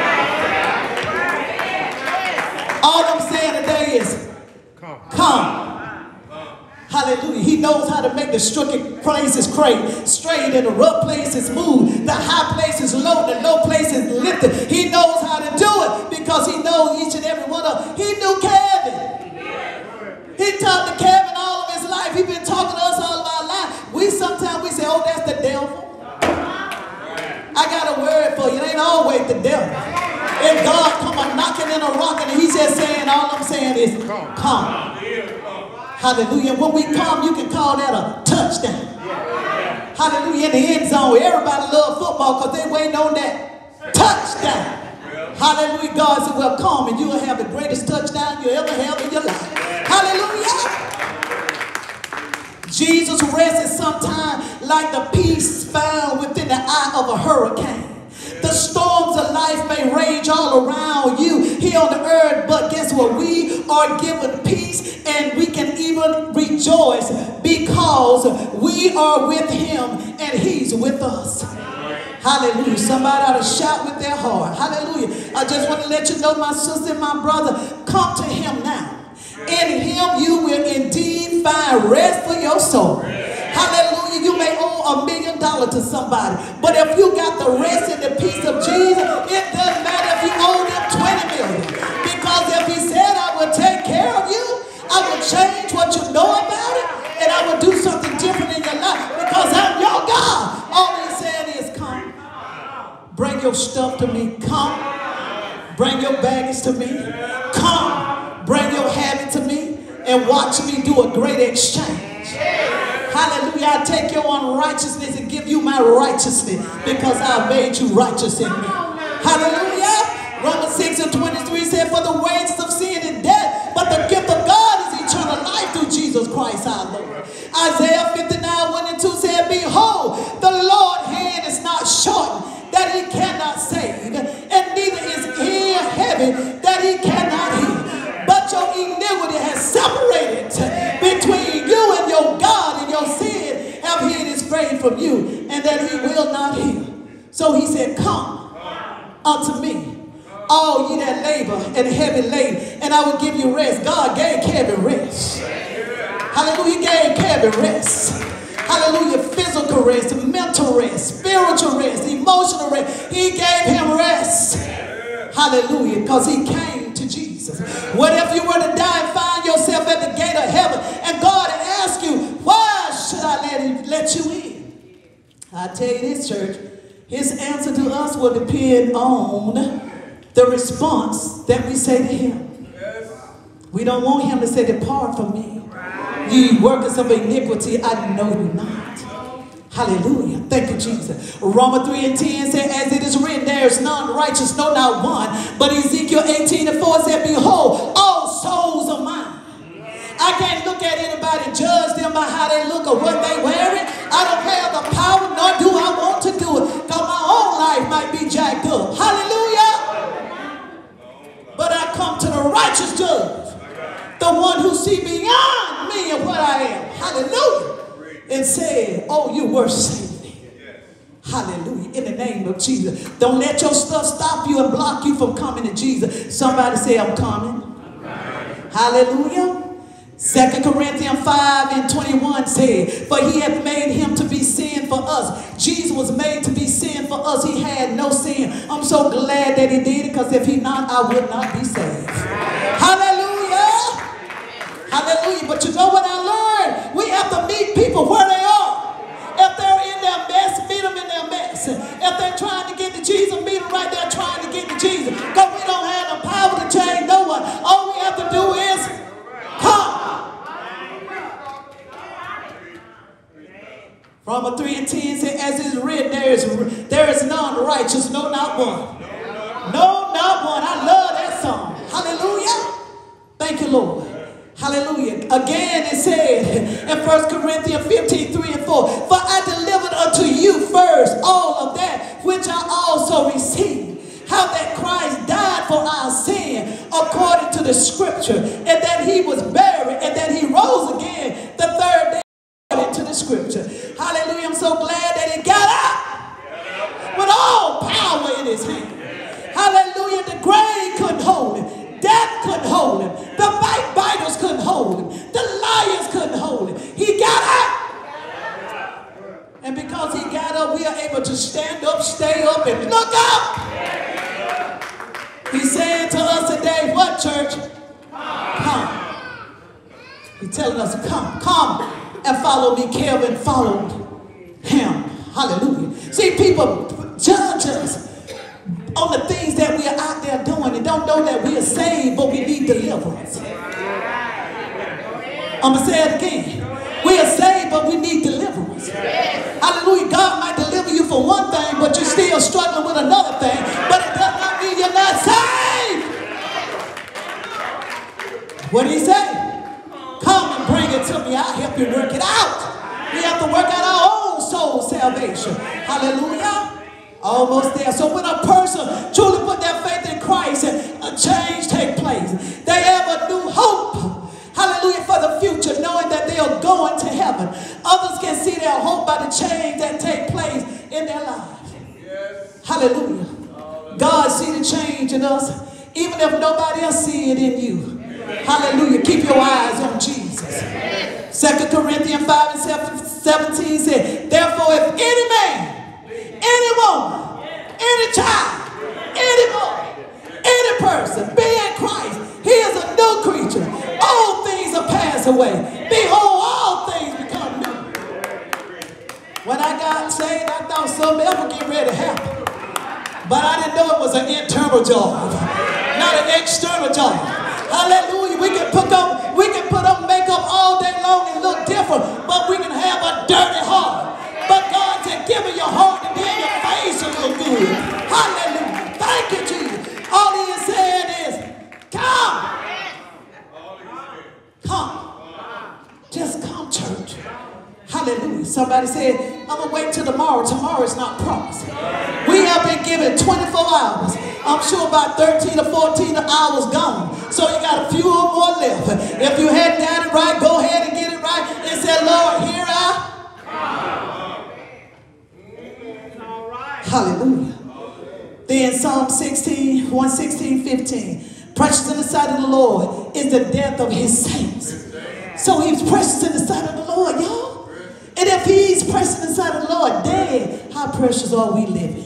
All I'm saying today is come. Hallelujah. He knows how to make the crooked places straight and the rough places smooth, the high places low, the low places lifted. He knows how to do it because he knows each and every one of them. He knew Kevin. He talked to Kevin all of his life. He's been talking to us all of our life. Sometimes we say, oh, that's the devil. I got a word for you. It ain't always the devil. If God come a knocking and a rocking and he's just saying, all I'm saying is come. Hallelujah. When we come, you can call that a touchdown. Hallelujah. In the end zone, everybody loves football because they waiting on that touchdown. Hallelujah. God said, well, come and you will have the greatest touchdown you ever have in your life. Hallelujah. Jesus' rest is sometimes like the peace found within the eye of a hurricane. The storms of life may rage all around you here on the earth, but guess what? We are given peace, and we can even rejoice because we are with him and he's with us. Hallelujah. Somebody ought to shout with their heart. Hallelujah. I just want to let you know, my sister and my brother, come to him now. In him you will indeed find rest for your soul. Hallelujah. You may owe $1 million to somebody, but if you got the rest and the peace of Jesus, it doesn't matter if you owe them $20 million. Because if he said, I will take care of you, I will change what you know about it, and I will do something different in your life because I'm your God. All he's saying is, come. Bring your stuff to me. Come. Bring your baggage to me. Come. Bring your habit to me and watch me do a great exchange. Hallelujah. I take your unrighteousness and give you my righteousness because I made you righteous in me. Hallelujah. Romans 6:23 said, for the wages of sin is death, but the gift of God is eternal life through Jesus Christ our Lord. Isaiah 59:1-2 said, behold, the Lord's hand is not shortened that he cannot save, and neither is ear heavy that he cannot heal. But your iniquity has separated between you and your God, and your sin have hid his face from you, and that he will not heal. So he said, come unto me, all ye that labor and heavy laden, and I will give you rest. God gave Kevin rest. Hallelujah. He gave Kevin rest. Hallelujah. Physical rest, mental rest, spiritual rest, emotional rest. He gave him rest. Hallelujah. Because he came to Jesus. What if you were to die and find yourself at the gate of heaven and God asked you, why should I let you in? I tell you this, church, his answer to us will depend on the response that we say to him. We don't want him to say, depart from me, ye workers of iniquity, I know you not. Hallelujah. Thank you, Jesus. Romans 3:10 said, as it is written, there is none righteous, no, not one. But Ezekiel 18:4 said, behold, all souls are mine. I can't look at anybody and judge them by how they look or what they wearing. I don't have the power, nor do I want to do it, because my own life might be jacked up. Hallelujah. But I come to the righteous judge, the one who sees beyond me and what I am. Hallelujah. And said, oh, you were saved. Hallelujah. In the name of Jesus. Don't let your stuff stop you and block you from coming to Jesus. Somebody say, I'm coming. Hallelujah. 2 Corinthians 5:21 said, for he hath made him to be sin for us. Jesus was made to be sin for us. He had no sin. I'm so glad that he did it, because if he not, I would not be saved. Hallelujah. Hallelujah. But you know what I learned? We have to meet people where they are. If they're in their mess, meet them in their mess. If they're trying to get to Jesus, meet them right there trying to get to Jesus. Because we don't have the power to change no one. All we have to do is come. Romans 3:10 says, as it is written, there is none righteous, no, not one. No, not one. I love that song. Hallelujah. Thank you, Lord. Hallelujah. Again it said in 1 Corinthians 15:3-4, for I delivered unto you first all of that which I also received, how that Christ died for our sin according to the scripture, and that he was buried, and that he rose again the third day according to the scripture. Hallelujah. I'm so glad that he got up with all power in his hand. Hallelujah. The grave couldn't hold him. Death couldn't hold him. The backbiters couldn't hold him. The liars couldn't hold him. He got up. And because he got up, we are able to stand up, stay up, and look up. He's saying to us today, what, church? Come. He's telling us, come and follow me. Kevin followed him. Hallelujah. See, people judge us on the things that we are out there doing and don't know that we are saved, but we need deliverance. I'm going to say it again. We are saved, but we need deliverance. Hallelujah. God might deliver you for one thing, but you're still struggling with another thing. But it does not mean you're not saved. What did he say? Come and bring it to me. I'll help you work it out. Hallelujah. Almost there. So when a person truly put their faith in Christ, a change take place. They have a new hope. Hallelujah, for the future, knowing that they are going to heaven. Others can see their hope by the change that take place in their lives. Yes. Hallelujah. God see the change in us, even if nobody else see it in you. Amen. Hallelujah. Keep your eyes on Jesus. 2 Corinthians 5 and 17 said, therefore, if any man, any woman, any child, any boy, any person be in Christ, he is a new creature. All things are passed away. Behold, all things become new. When I got saved, I thought something else would get ready to happen. But I didn't know it was an internal job, not an external job. Hallelujah. We can put on makeup all day long and look different, but we can have a dirty heart. But God said, give me your heart and then your face will look good. Hallelujah. Thank you, Jesus. All he is saying is, come. Come. Just come, church. Hallelujah. Somebody said, I'm going to wait till tomorrow. Tomorrow is not promised. We have been given 24 hours. I'm sure about 13 or 14 hours gone. So you got a few or more left. If you hadn't got it right, go ahead and get it right and say, Lord, here I am. Hallelujah. Then Psalm 16, 116, 15. Precious in the sight of the Lord is the death of his saints. So he's precious in the sight of the Lord, y'all. And if he's precious in the sight of the Lord dead, how precious are we living?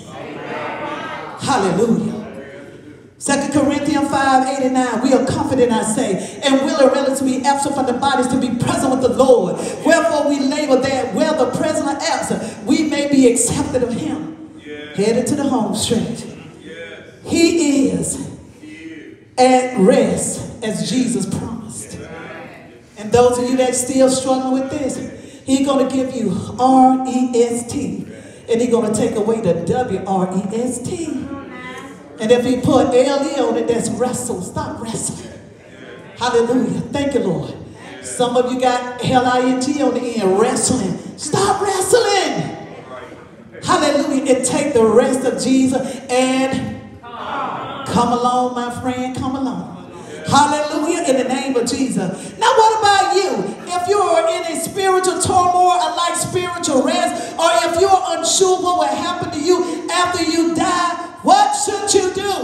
Hallelujah. 2 Corinthians 5, 8 and 9. We are confident, I say, and willing rather to be absent from the bodies to be present with the Lord. Wherefore we labor that whether present or absent, we may be accepted of him. Yes. Headed to the home stretch. Yes. He is at rest as Jesus promised. And those of you that still struggling with this, he's going to give you R-E-S-T. And he's going to take away the W-R-E-S-T. And if he put L-E on it, that's wrestle. Stop wrestling. Hallelujah. Thank you, Lord. Some of you got L-I-N-G on the end, wrestling. Stop wrestling. Hallelujah. And take the rest of Jesus and come along, my friend. Come along. Hallelujah, in the name of Jesus. Now what about you? If you're in a spiritual turmoil and like spiritual rest, or if you're unsure what will happen to you after you die, what should you do?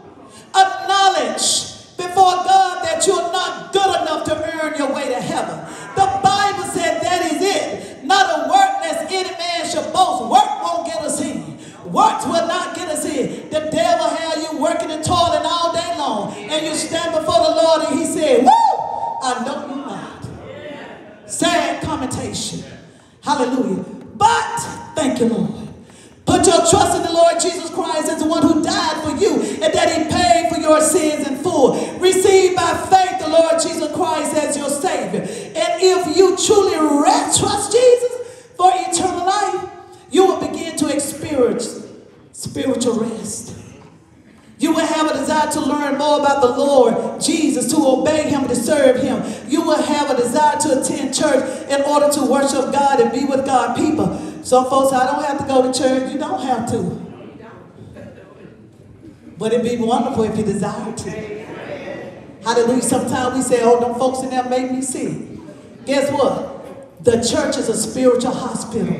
Acknowledge before God that you're not good enough to earn your way to heaven. The Bible said that is it. Not a work lest any man should boast. Work won't get us in. Works will not get us in. The devil had you working and toiling all day long. And you stand before the Lord and he said, woo, I know you not. Sad commentation. Hallelujah. But, thank you, Lord. Put your trust in the Lord Jesus Christ as the one who died for you and that he paid for your sins in full. Receive by faith the Lord Jesus Christ as your Savior. And if you truly trust Jesus for eternal life, you will begin to experience spiritual rest. You will have a desire to learn more about the Lord Jesus, to obey him, to serve him. You will have a desire to attend church in order to worship God and be with God people. Some folks say, I don't have to go to church. You don't have to. But it'd be wonderful if you desire to. Hallelujah. Sometimes we say, oh, them folks in there make me sick. Guess what? The church is a spiritual hospital.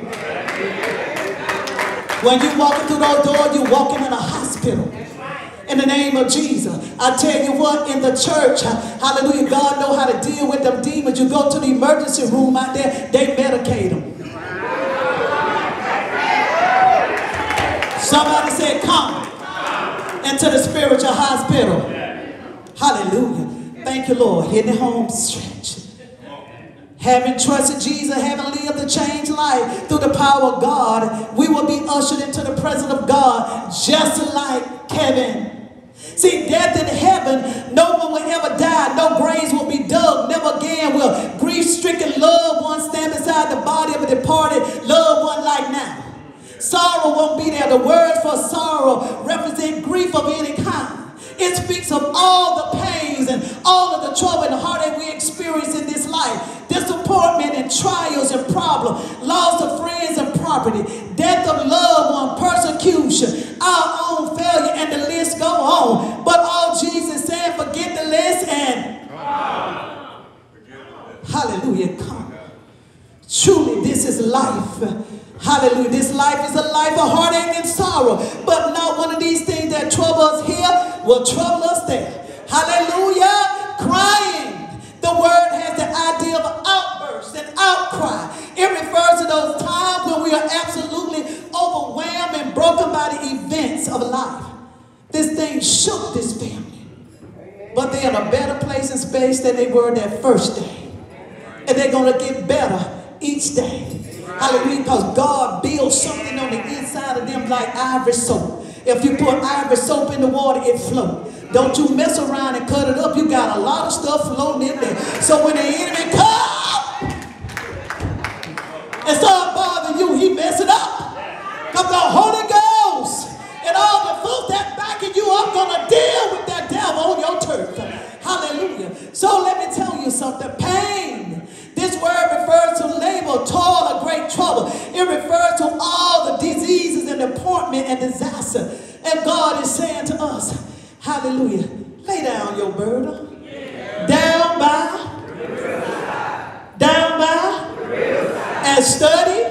When you walking through those doors, you're walking in a hospital. In the name of Jesus. I tell you what, in the church, hallelujah, God knows how to deal with them demons. You go to the emergency room out there, they medicate them. Somebody said, come into the spiritual hospital. Hallelujah. Thank you, Lord. In the home stretch. Having trusted Jesus, having lived a changed life through the power of God, we will be ushered into the presence of God just like Kevin. See, death in heaven, no one will ever die. No graves will be dug. Never again will grief-stricken loved ones stand beside the body of a departed loved one like now. Sorrow won't be there. The words for sorrow represent grief of any kind. It speaks of all the pains and all of the trouble and heartache we experience in this life. Disappointment and trials and problems, loss of friends and property. property, death of loved one, persecution, our own failure, and the list go on. But all Jesus said, forget the list and come. Hallelujah, come. Truly, this is life. Hallelujah. This life is a life of heartache and sorrow. But not one of these things that trouble us here will trouble us there. Hallelujah. Crying. The word has the idea of outburst and outcry. It refers to those times when we are absolutely overwhelmed and broken by the events of life. This thing shook this family. But they're in a better place and space than they were that first day. And they're going to get better each day. Hallelujah, because God builds something on the inside of them like ivory soap. If you put ivory soap in the water, it floats. Don't you mess around and cut it up. You got a lot of stuff floating in there. So when the enemy comes and start bothering you, he mess it up. Because the Holy Ghost and all the folks that backing you up going to deal with that devil on your turf. Hallelujah. So let me tell you something. Pain. This word refers to labor, toil, or great trouble. It refers to all the diseases and appointment and disaster. And God is saying to us, hallelujah, lay down your burden. Down by, and study,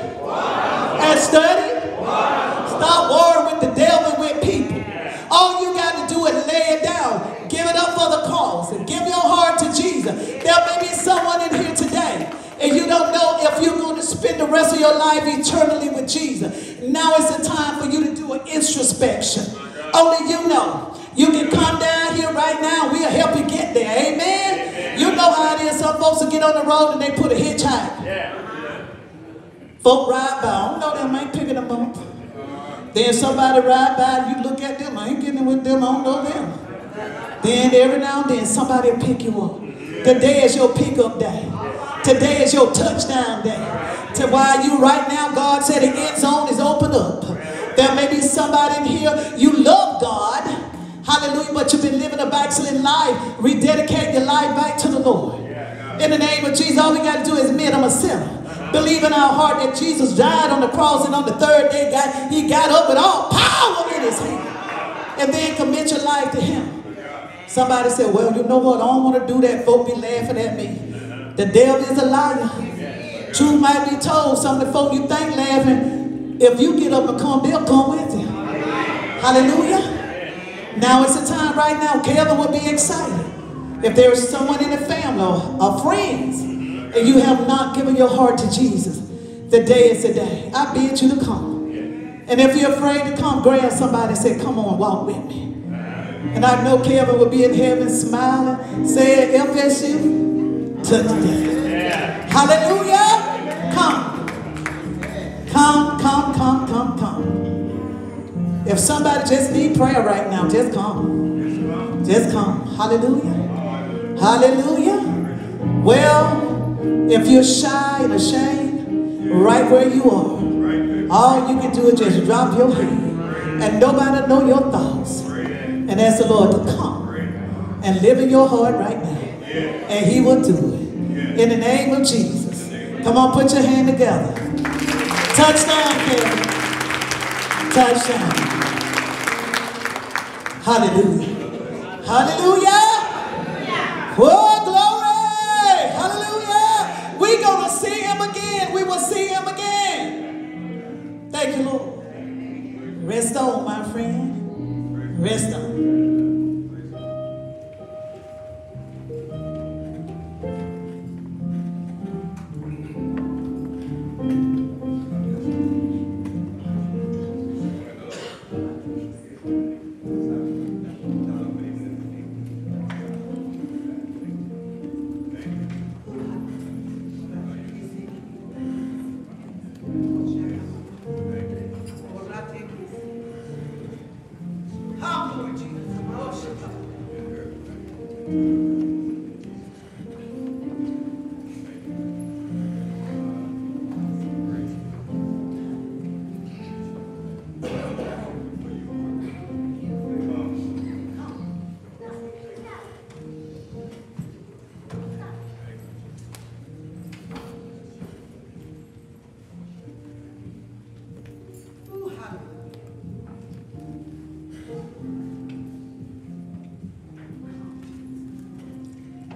Stop warring with the devil and with people. All you got to do is lay it down. Give it up for the cause. And give your heart to Jesus. There may be someone in here today, and you don't know if you're going to spend the rest of your life eternally with Jesus. Now is the time for you to do an introspection. Only you know. You can come down here right now. We'll help you get there. Amen? You know how it is. Some folks will get on the road and they put a hitchhike. Folk ride by. I don't know them. I ain't picking them up. Then somebody ride by. You look at them. I ain't getting with them. I don't know them. Then every now and then somebody will pick you up. Today is your pickup day. Today is your touchdown day. To while you right now, God said the end zone is open up. There may be somebody in here, you love God, hallelujah, but you've been living a backslidden life. Rededicate your life back to the Lord. In the name of Jesus, all we got to do is admit I'm a sinner. Believe in our heart that Jesus died on the cross, and on the third day he got up with all power in his hand. And then commit your life to him. Somebody said, well, you know what? I don't want to do that. Folk be laughing at me. The devil is a liar. Truth might be told. Some of the folk you think laughing, if you get up and come, they'll come with you. Hallelujah. Now it's the time right now. Kevin would be excited. If there is someone in the family or friends, and you have not given your heart to Jesus, the day is the day. I bid you to come. And if you're afraid to come, grab somebody and say, come on, walk with me. And I know Kevin will be in heaven smiling, saying, FSU, today. Hallelujah. Come. Come, come, come, come, come. If somebody just need prayer right now, just come. Just come. Hallelujah. Hallelujah. Well, if you're shy and ashamed, right where you are, all you can do is just drop your head and nobody know your thoughts. And ask the Lord to come and live in your heart right now. And he will do it. In the name of Jesus. Come on, put your hand together. Touchdown, Kevin. Touchdown. Hallelujah. Hallelujah. Oh, glory. Hallelujah. We're going to see him again. We will see him again. Thank you, Lord. Rest on, my friend. Rest on.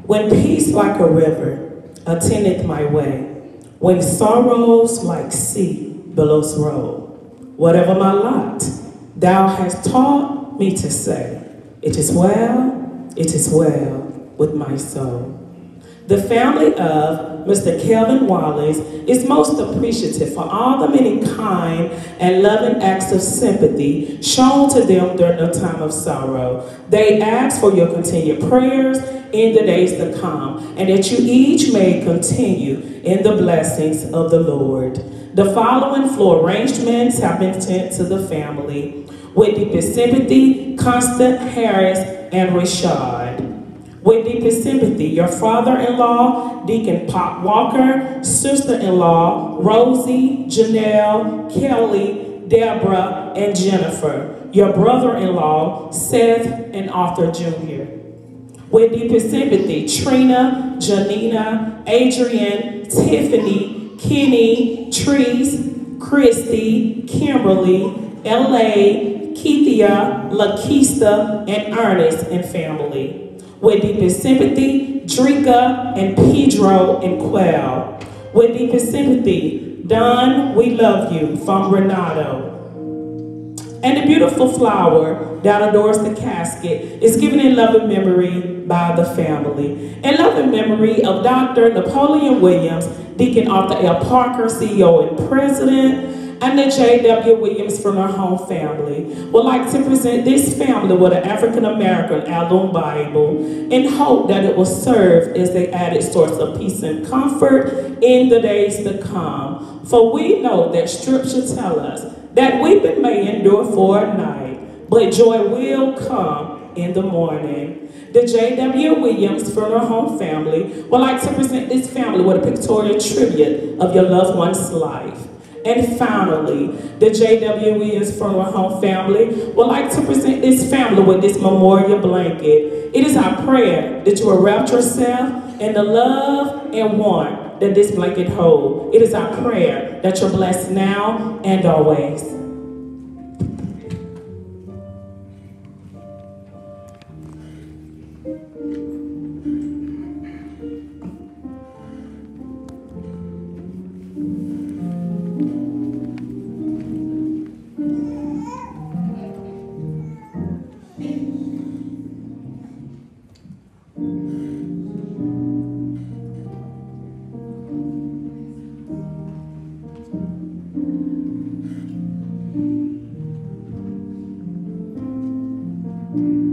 When peace like a river attendeth my way, when sorrows like sea billows roll, whatever my lot, thou hast taught me to say, it is well with my soul. The family of Mr. Kelvin Wallace is most appreciative for all the many kind and loving acts of sympathy shown to them during the time of sorrow. They ask for your continued prayers in the days to come, and that you each may continue in the blessings of the Lord. The following floor arrangements have been sent to the family. With deepest sympathy, Constant Harris and Rashad. With deepest sympathy, your father-in-law, Deacon Pop Walker, sister-in-law, Rosie, Janelle, Kelly, Deborah, and Jennifer. Your brother-in-law, Seth and Arthur Jr. With deepest sympathy, Trina, Janina, Adrian, Tiffany, Kenny, Treese, Christy, Kimberly, L.A., Keithia, Lakista, and Ernest and family. With deepest sympathy, Drika and Pedro and Quell. With deepest sympathy, Don, we love you, from Renato. And the beautiful flower that adorns the casket is given in loving memory by the family. In loving memory of Dr. Napoleon Williams, Deacon Arthur L. Parker, CEO and President, and the J.W. Williams Funeral Home family would like to present this family with an African-American heirloom Bible in hope that it will serve as the added source of peace and comfort in the days to come. For we know that Scripture tells us that weeping may endure for a night, but joy will come in the morning. The J.W. Williams Funeral Home family would like to present this family with a pictorial tribute of your loved one's life. And finally, the J.W. Williams Funeral Home family would like to present this family with this memorial blanket. It is our prayer that you will wrap yourself in the love and warmth that this blanket holds. It is our prayer that you're blessed now and always. Mm-hmm.